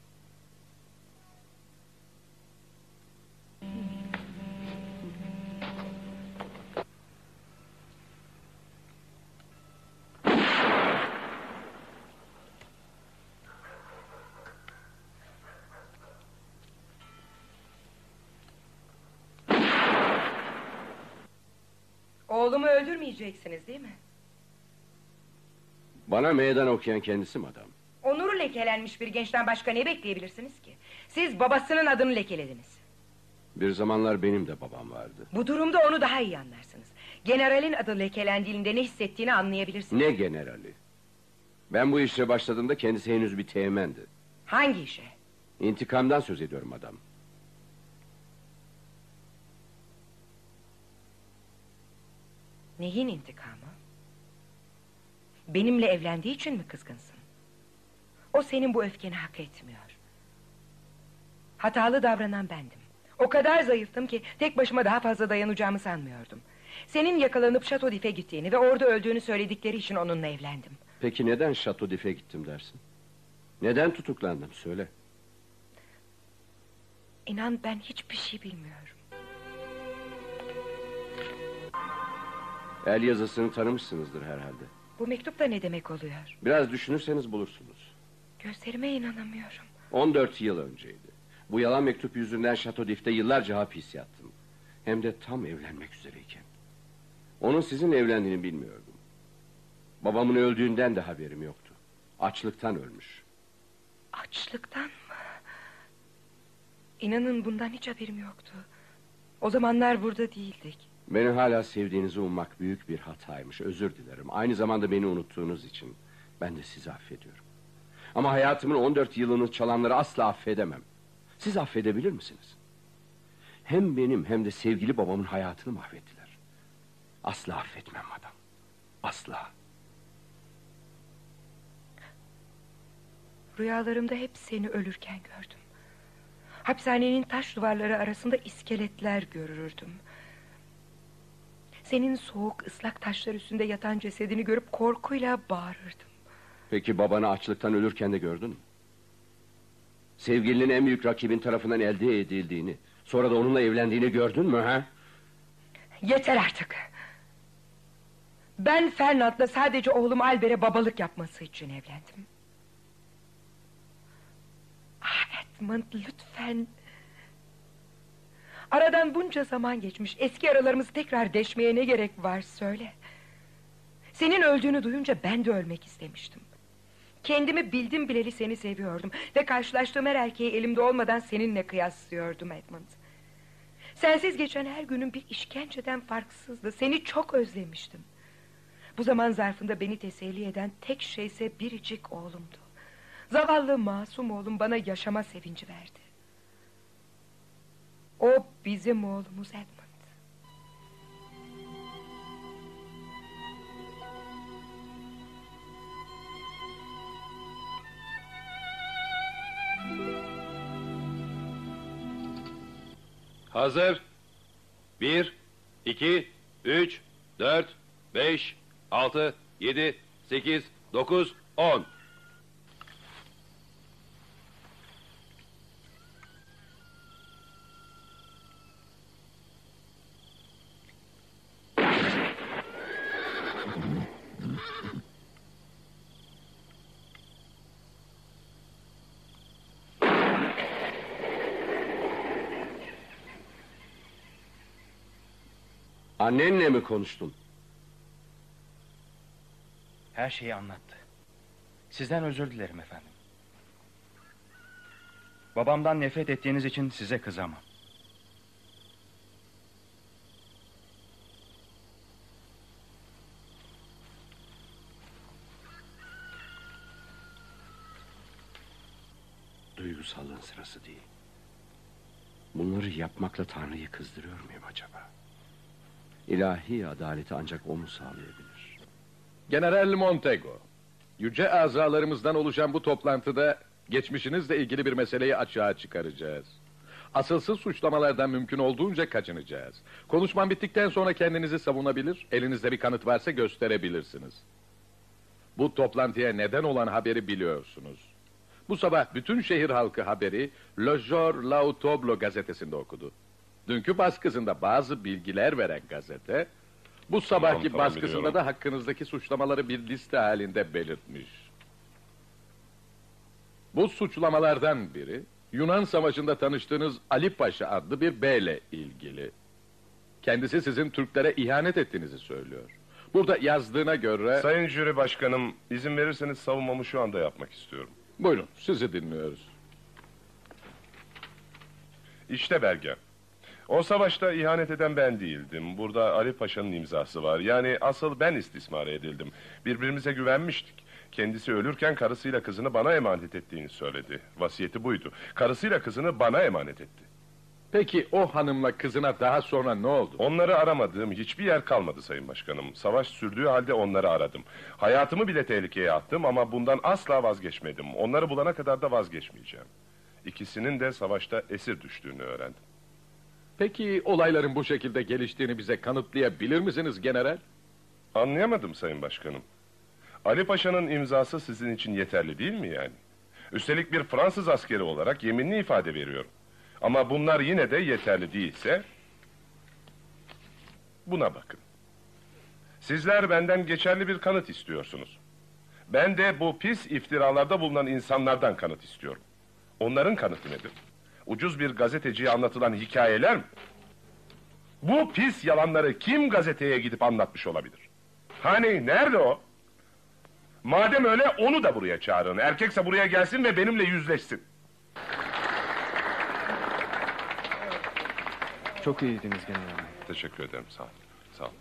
Oğlumu öldürmeyeceksiniz değil mi? Bana meydan okuyan kendisi madam. Onuru lekelenmiş bir gençten başka ne bekleyebilirsiniz ki? Siz babasının adını lekelediniz. Bir zamanlar benim de babam vardı. Bu durumda onu daha iyi anlarsınız. Generalin adı lekelendiğinde ne hissettiğini anlayabilirsiniz. Ne generali? Ben bu işe başladığımda kendisi henüz bir teğmendi. Hangi işe? İntikamdan söz ediyorum adam. Neyin intikamı? Benimle evlendiği için mi kızgınsın? O senin bu öfkeni hak etmiyor. Hatalı davranan bendim. O kadar zayıftım ki tek başıma daha fazla dayanacağımı sanmıyordum. Senin yakalanıp Şato Dif'e gittiğini ve orada öldüğünü söyledikleri için onunla evlendim. Peki neden Şato Dif'e gittim dersin? Neden tutuklandım, söyle. İnan ben hiçbir şey bilmiyorum. El yazısını tanımışsınızdır herhalde. Bu mektup da ne demek oluyor? Biraz düşünürseniz bulursunuz. Gözlerime inanamıyorum. on dört yıl önceydi. Bu yalan mektup yüzünden Şato Dif'te yıllarca hapis yattım. Hem de tam evlenmek üzereyken. Onun sizinle evlendiğini bilmiyordum. Babamın öldüğünden de haberim yoktu. Açlıktan ölmüş. Açlıktan mı? İnanın bundan hiç haberim yoktu. O zamanlar burada değildik. Beni hala sevdiğinizi ummak büyük bir hataymış. Özür dilerim. Aynı zamanda beni unuttuğunuz için ben de sizi affediyorum. Ama hayatımın on dört yılını çalanları asla affedemem. Siz affedebilir misiniz? Hem benim hem de sevgili babamın hayatını mahvettiler. Asla affetmem adam. Asla. Rüyalarımda hep seni ölürken gördüm. Hapishanenin taş duvarları arasında iskeletler görürdüm. Senin soğuk ıslak taşlar üstünde yatan cesedini görüp korkuyla bağırırdım. Peki babanı açlıktan ölürken de gördün mü? Sevgilinin en büyük rakibin tarafından elde edildiğini, sonra da onunla evlendiğini gördün mü ha? Yeter artık. Ben Fernand'la sadece oğlum Albert'e babalık yapması için evlendim. Ah Edmund, lütfen. Aradan bunca zaman geçmiş. Eski aralarımızı tekrar deşmeye ne gerek var söyle. Senin öldüğünü duyunca ben de ölmek istemiştim. Kendimi bildim bileli seni seviyordum. Ve karşılaştığım her erkeği elimde olmadan seninle kıyaslıyordum Edmund. Sensiz geçen her günün bir işkenceden farksızdı. Seni çok özlemiştim. Bu zaman zarfında beni teselli eden tek şeyse biricik oğlumdu. Zavallı masum oğlum bana yaşama sevinci verdi. O bizim oğlumuz Edmund. Hazır. Bir, iki, üç, dört, beş, altı, yedi, sekiz, dokuz, on. Annenle mi konuştun? Her şeyi anlattı. Sizden özür dilerim efendim. Babamdan nefret ettiğiniz için size kızamam. Duygusallığın sırası değil. Bunları yapmakla Tanrı'yı kızdırıyor muyum acaba? İlahi adaleti ancak o mu sağlayabilir? General Montego, yüce azalarımızdan oluşan bu toplantıda geçmişinizle ilgili bir meseleyi açığa çıkaracağız. Asılsız suçlamalardan mümkün olduğunca kaçınacağız. Konuşmam bittikten sonra kendinizi savunabilir, elinizde bir kanıt varsa gösterebilirsiniz. Bu toplantıya neden olan haberi biliyorsunuz. Bu sabah bütün şehir halkı haberi Le Jour L'Autoblo gazetesinde okudu. Dünkü baskısında bazı bilgiler veren gazete, bu sabahki Tamam, tamam, baskısında biliyorum. da hakkınızdaki suçlamaları bir liste halinde belirtmiş. Bu suçlamalardan biri, Yunan Savaşı'nda tanıştığınız Ali Paşa adlı bir beyle ilgili. Kendisi sizin Türklere ihanet ettiğinizi söylüyor. Burada yazdığına göre... Sayın jüri başkanım, izin verirseniz savunmamı şu anda yapmak istiyorum. Buyurun, sizi dinliyoruz. İşte belge. O savaşta ihanet eden ben değildim. Burada Ali Paşa'nın imzası var. Yani asıl ben istismar edildim. Birbirimize güvenmiştik. Kendisi ölürken karısıyla kızını bana emanet ettiğini söyledi. Vasiyeti buydu. Karısıyla kızını bana emanet etti. Peki o hanımla kızına daha sonra ne oldu? Onları aramadığım hiçbir yer kalmadı sayın başkanım. Savaş sürdüğü halde onları aradım. Hayatımı bile tehlikeye attım ama bundan asla vazgeçmedim. Onları bulana kadar da vazgeçmeyeceğim. İkisinin de savaşta esir düştüğünü öğrendim. Peki olayların bu şekilde geliştiğini bize kanıtlayabilir misiniz general? Anlayamadım sayın başkanım. Ali Paşa'nın imzası sizin için yeterli değil mi yani? Üstelik bir Fransız askeri olarak yeminli ifade veriyorum. Ama bunlar yine de yeterli değilse... buna bakın. Sizler benden geçerli bir kanıt istiyorsunuz. Ben de bu pis iftiralarda bulunan insanlardan kanıt istiyorum. Onların kanıtı nedir? Ucuz bir gazeteciye anlatılan hikayeler mi? Bu pis yalanları kim gazeteye gidip anlatmış olabilir? Hani nerede o? Madem öyle onu da buraya çağırın. Erkekse buraya gelsin ve benimle yüzleşsin. Çok iyiydiniz general. Teşekkür ederim, sağ ol. Sağ ol.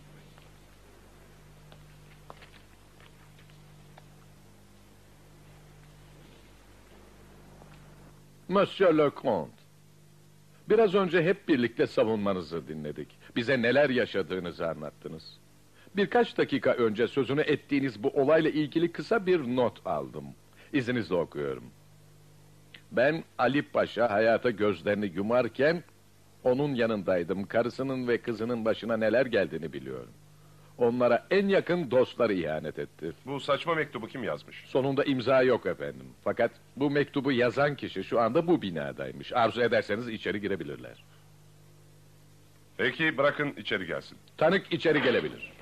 Monsieur le Comte, biraz önce hep birlikte savunmanızı dinledik. Bize neler yaşadığınızı anlattınız. Birkaç dakika önce sözünü ettiğiniz bu olayla ilgili kısa bir not aldım. İzninizle okuyorum. Ben Ali Paşa hayata gözlerini yumarken onun yanındaydım. Karısının ve kızının başına neler geldiğini biliyorum. Onlara en yakın dostları ihanet etti. Bu saçma mektubu kim yazmış? Sonunda imza yok efendim. Fakat bu mektubu yazan kişi şu anda bu binadaymış. Arzu ederseniz içeri girebilirler. Peki bırakın içeri gelsin. Tanık içeri gelebilir.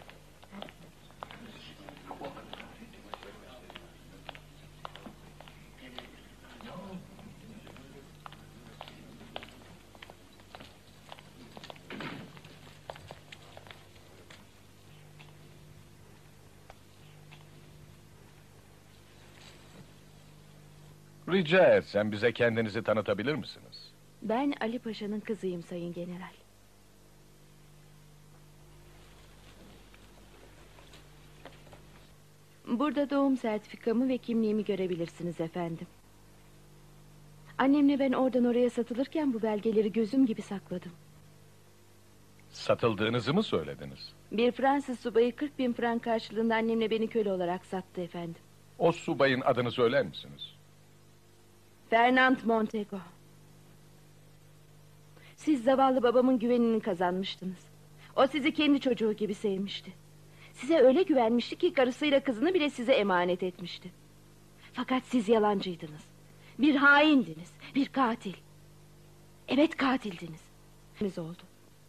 Rica etsem bize kendinizi tanıtabilir misiniz? Ben Ali Paşa'nın kızıyım sayın general. Burada doğum sertifikamı ve kimliğimi görebilirsiniz efendim. Annemle ben oradan oraya satılırken bu belgeleri gözüm gibi sakladım. Satıldığınızı mı söylediniz? Bir Fransız subayı kırk bin frank karşılığında annemle beni köle olarak sattı efendim. O subayın adını söyler misiniz? Fernand Montego. Siz zavallı babamın güvenini kazanmıştınız. O sizi kendi çocuğu gibi sevmişti. Size öyle güvenmişti ki karısıyla kızını bile size emanet etmişti. Fakat siz yalancıydınız. Bir haindiniz, bir katil. Evet, katildiniz. oldu.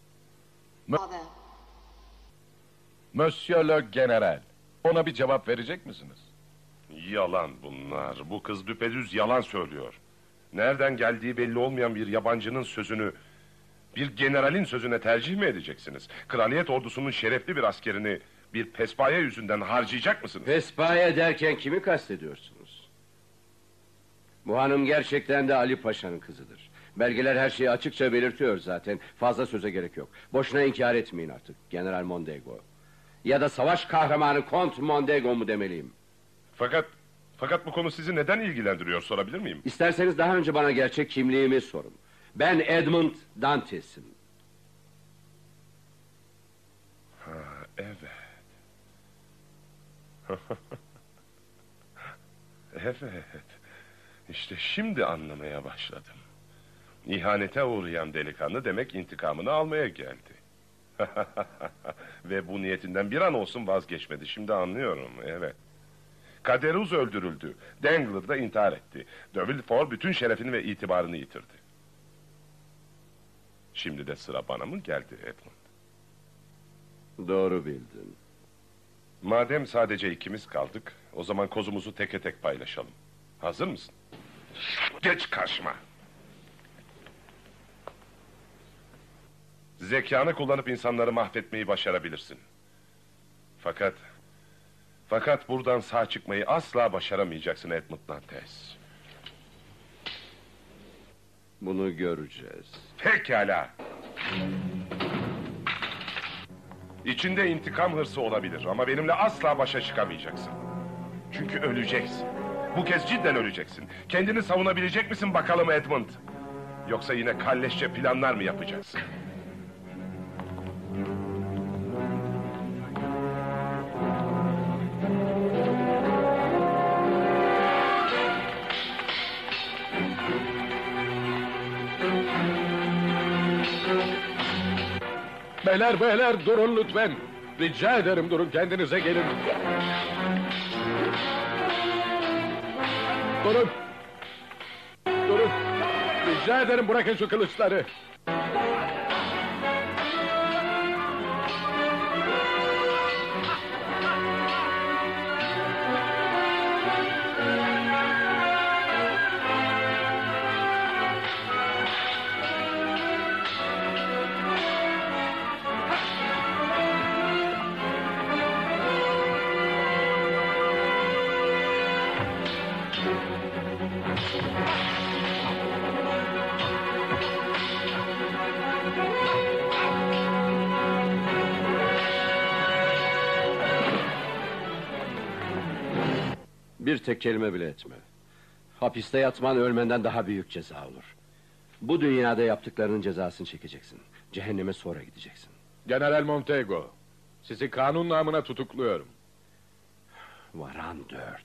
Monsieur le General, ona bir cevap verecek misiniz? Yalan bunlar. Bu kız düpedüz yalan söylüyor. Nereden geldiği belli olmayan bir yabancının sözünü bir generalin sözüne tercih mi edeceksiniz? Kraliyet ordusunun şerefli bir askerini bir pespaye yüzünden harcayacak mısınız? Pespaye derken kimi kastediyorsunuz? Bu hanım gerçekten de Ali Paşa'nın kızıdır. Belgeler her şeyi açıkça belirtiyor zaten. Fazla söze gerek yok. Boşuna inkar etmeyin artık General Mondego. Ya da savaş kahramanı Kont Mondego mu demeliyim? Fakat, fakat bu konu sizi neden ilgilendiriyor sorabilir miyim? İsterseniz daha önce bana gerçek kimliğimi sorun. Ben Edmund Dantes'im. Ha, evet. Evet. İşte şimdi anlamaya başladım. İhanete uğrayan delikanlı demek intikamını almaya geldi. Ve bu niyetinden bir an olsun vazgeçmedi. Şimdi anlıyorum, evet. Caderousse öldürüldü. Danglars da intihar etti. De Villefort bütün şerefini ve itibarını yitirdi. Şimdi de sıra bana mı geldi Edmund? Doğru bildin. Madem sadece ikimiz kaldık, o zaman kozumuzu teke tek paylaşalım. Hazır mısın? Geç karşıma! Zekanı kullanıp insanları mahvetmeyi başarabilirsin. Fakat... Fakat buradan sağ çıkmayı asla başaramayacaksın Edmund Dantes. Bunu göreceğiz. Pekala! İçinde intikam hırsı olabilir ama benimle asla başa çıkamayacaksın. Çünkü öleceksin. Bu kez cidden öleceksin. Kendini savunabilecek misin bakalım Edmund? Yoksa yine kalleşçe planlar mı yapacaksın? Beyler beyler durun lütfen. Rica ederim durun, kendinize gelin. Durun. Durun. Rica ederim bırakın şu kılıçları. Bir tek kelime bile etme. Hapiste yatman ölmenden daha büyük ceza olur. Bu dünyada yaptıklarının cezasını çekeceksin. Cehenneme sonra gideceksin. General Montego, sizi kanun namına tutukluyorum. Varan dört.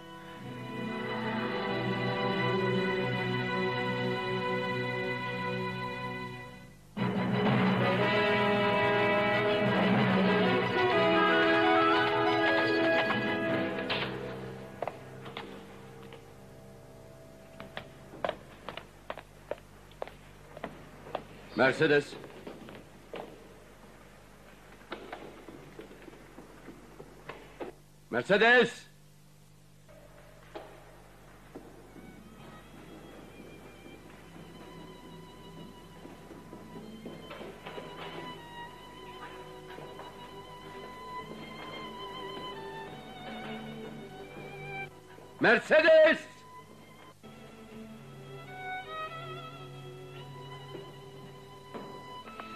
Mercedes. Mercedes. Mercedes.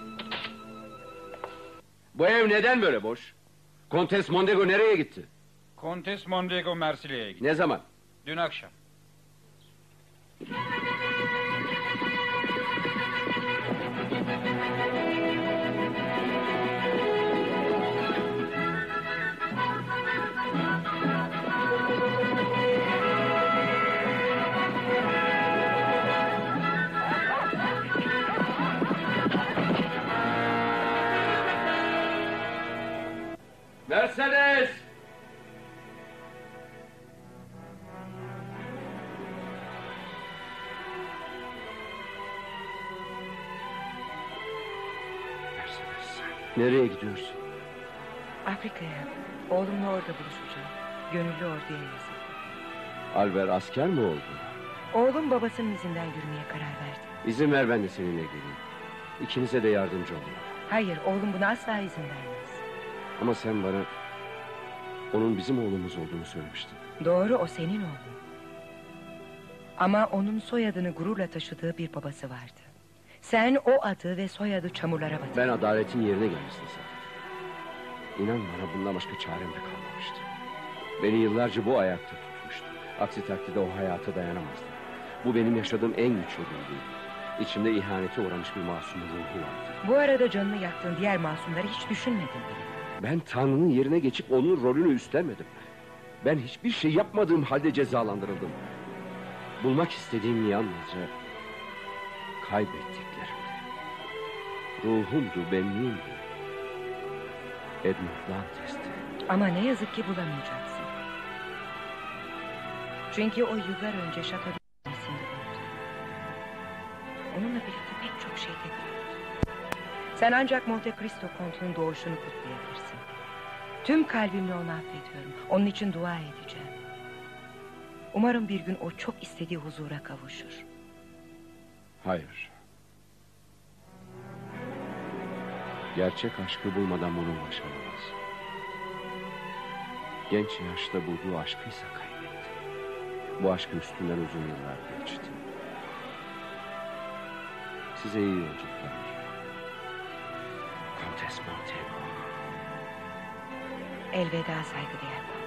Bu ev neden böyle boş? Kontes Mondego nereye gitti? Kontes Mondego Marsilya'ya gitti. Ne zaman? Dün akşam. Mercedes! Nereye gidiyorsun? Afrika'ya. Oğlumla orada buluşacağım. Gönüllü orduya yazıldı. Albert asker mi oldu? Oğlum babasının izinden yürümeye karar verdi. İzin ver ben de seninle geleyim. İkinize de yardımcı olayım. Hayır, oğlum buna asla izin vermez. Ama sen bana onun bizim oğlumuz olduğunu söylemiştin. Doğru, o senin oğlun. Ama onun soyadını gururla taşıdığı bir babası vardı. Sen o adı ve soyadı çamurlara batırdın. Ben adaletin yerine gelmesini sağladım. İnan bana bundan başka çarem de kalmamıştı. Beni yıllarca bu ayakta tutmuştu. Aksi takdirde o hayata dayanamazdım. Bu benim yaşadığım en güçlü duyguydu. İçimde ihanete uğramış bir masumun ruhu vardı. Bu arada canını yaktığın diğer masumları hiç düşünmedin bile. Ben Tanrı'nın yerine geçip onun rolünü üstlenmedim. Ben hiçbir şey yapmadığım halde cezalandırıldım. Bulmak istediğim yalnızca kaybettiklerimdi. Ruhumdu, benliğimdi. Edmund Dantes'ti. Ama ne yazık ki bulamayacaksın. Çünkü o yıllar önce Şato Denizi'nde öldü. Onunla birlikte pek çok şey tekrarladı. Sen ancak Monte Cristo Kontu'nun doğuşunu kutlayabilirsin. Tüm kalbimle onu affediyorum. Onun için dua edeceğim. Umarım bir gün o çok istediği huzura kavuşur. Hayır. Gerçek aşkı bulmadan bunu başaramaz. Genç yaşta bulduğu aşkıysa kaybetti. Bu aşkın üstünden uzun yıllar geçti. Size iyi yolculuklar. Kontes Montego. Elveda saygıdeğer.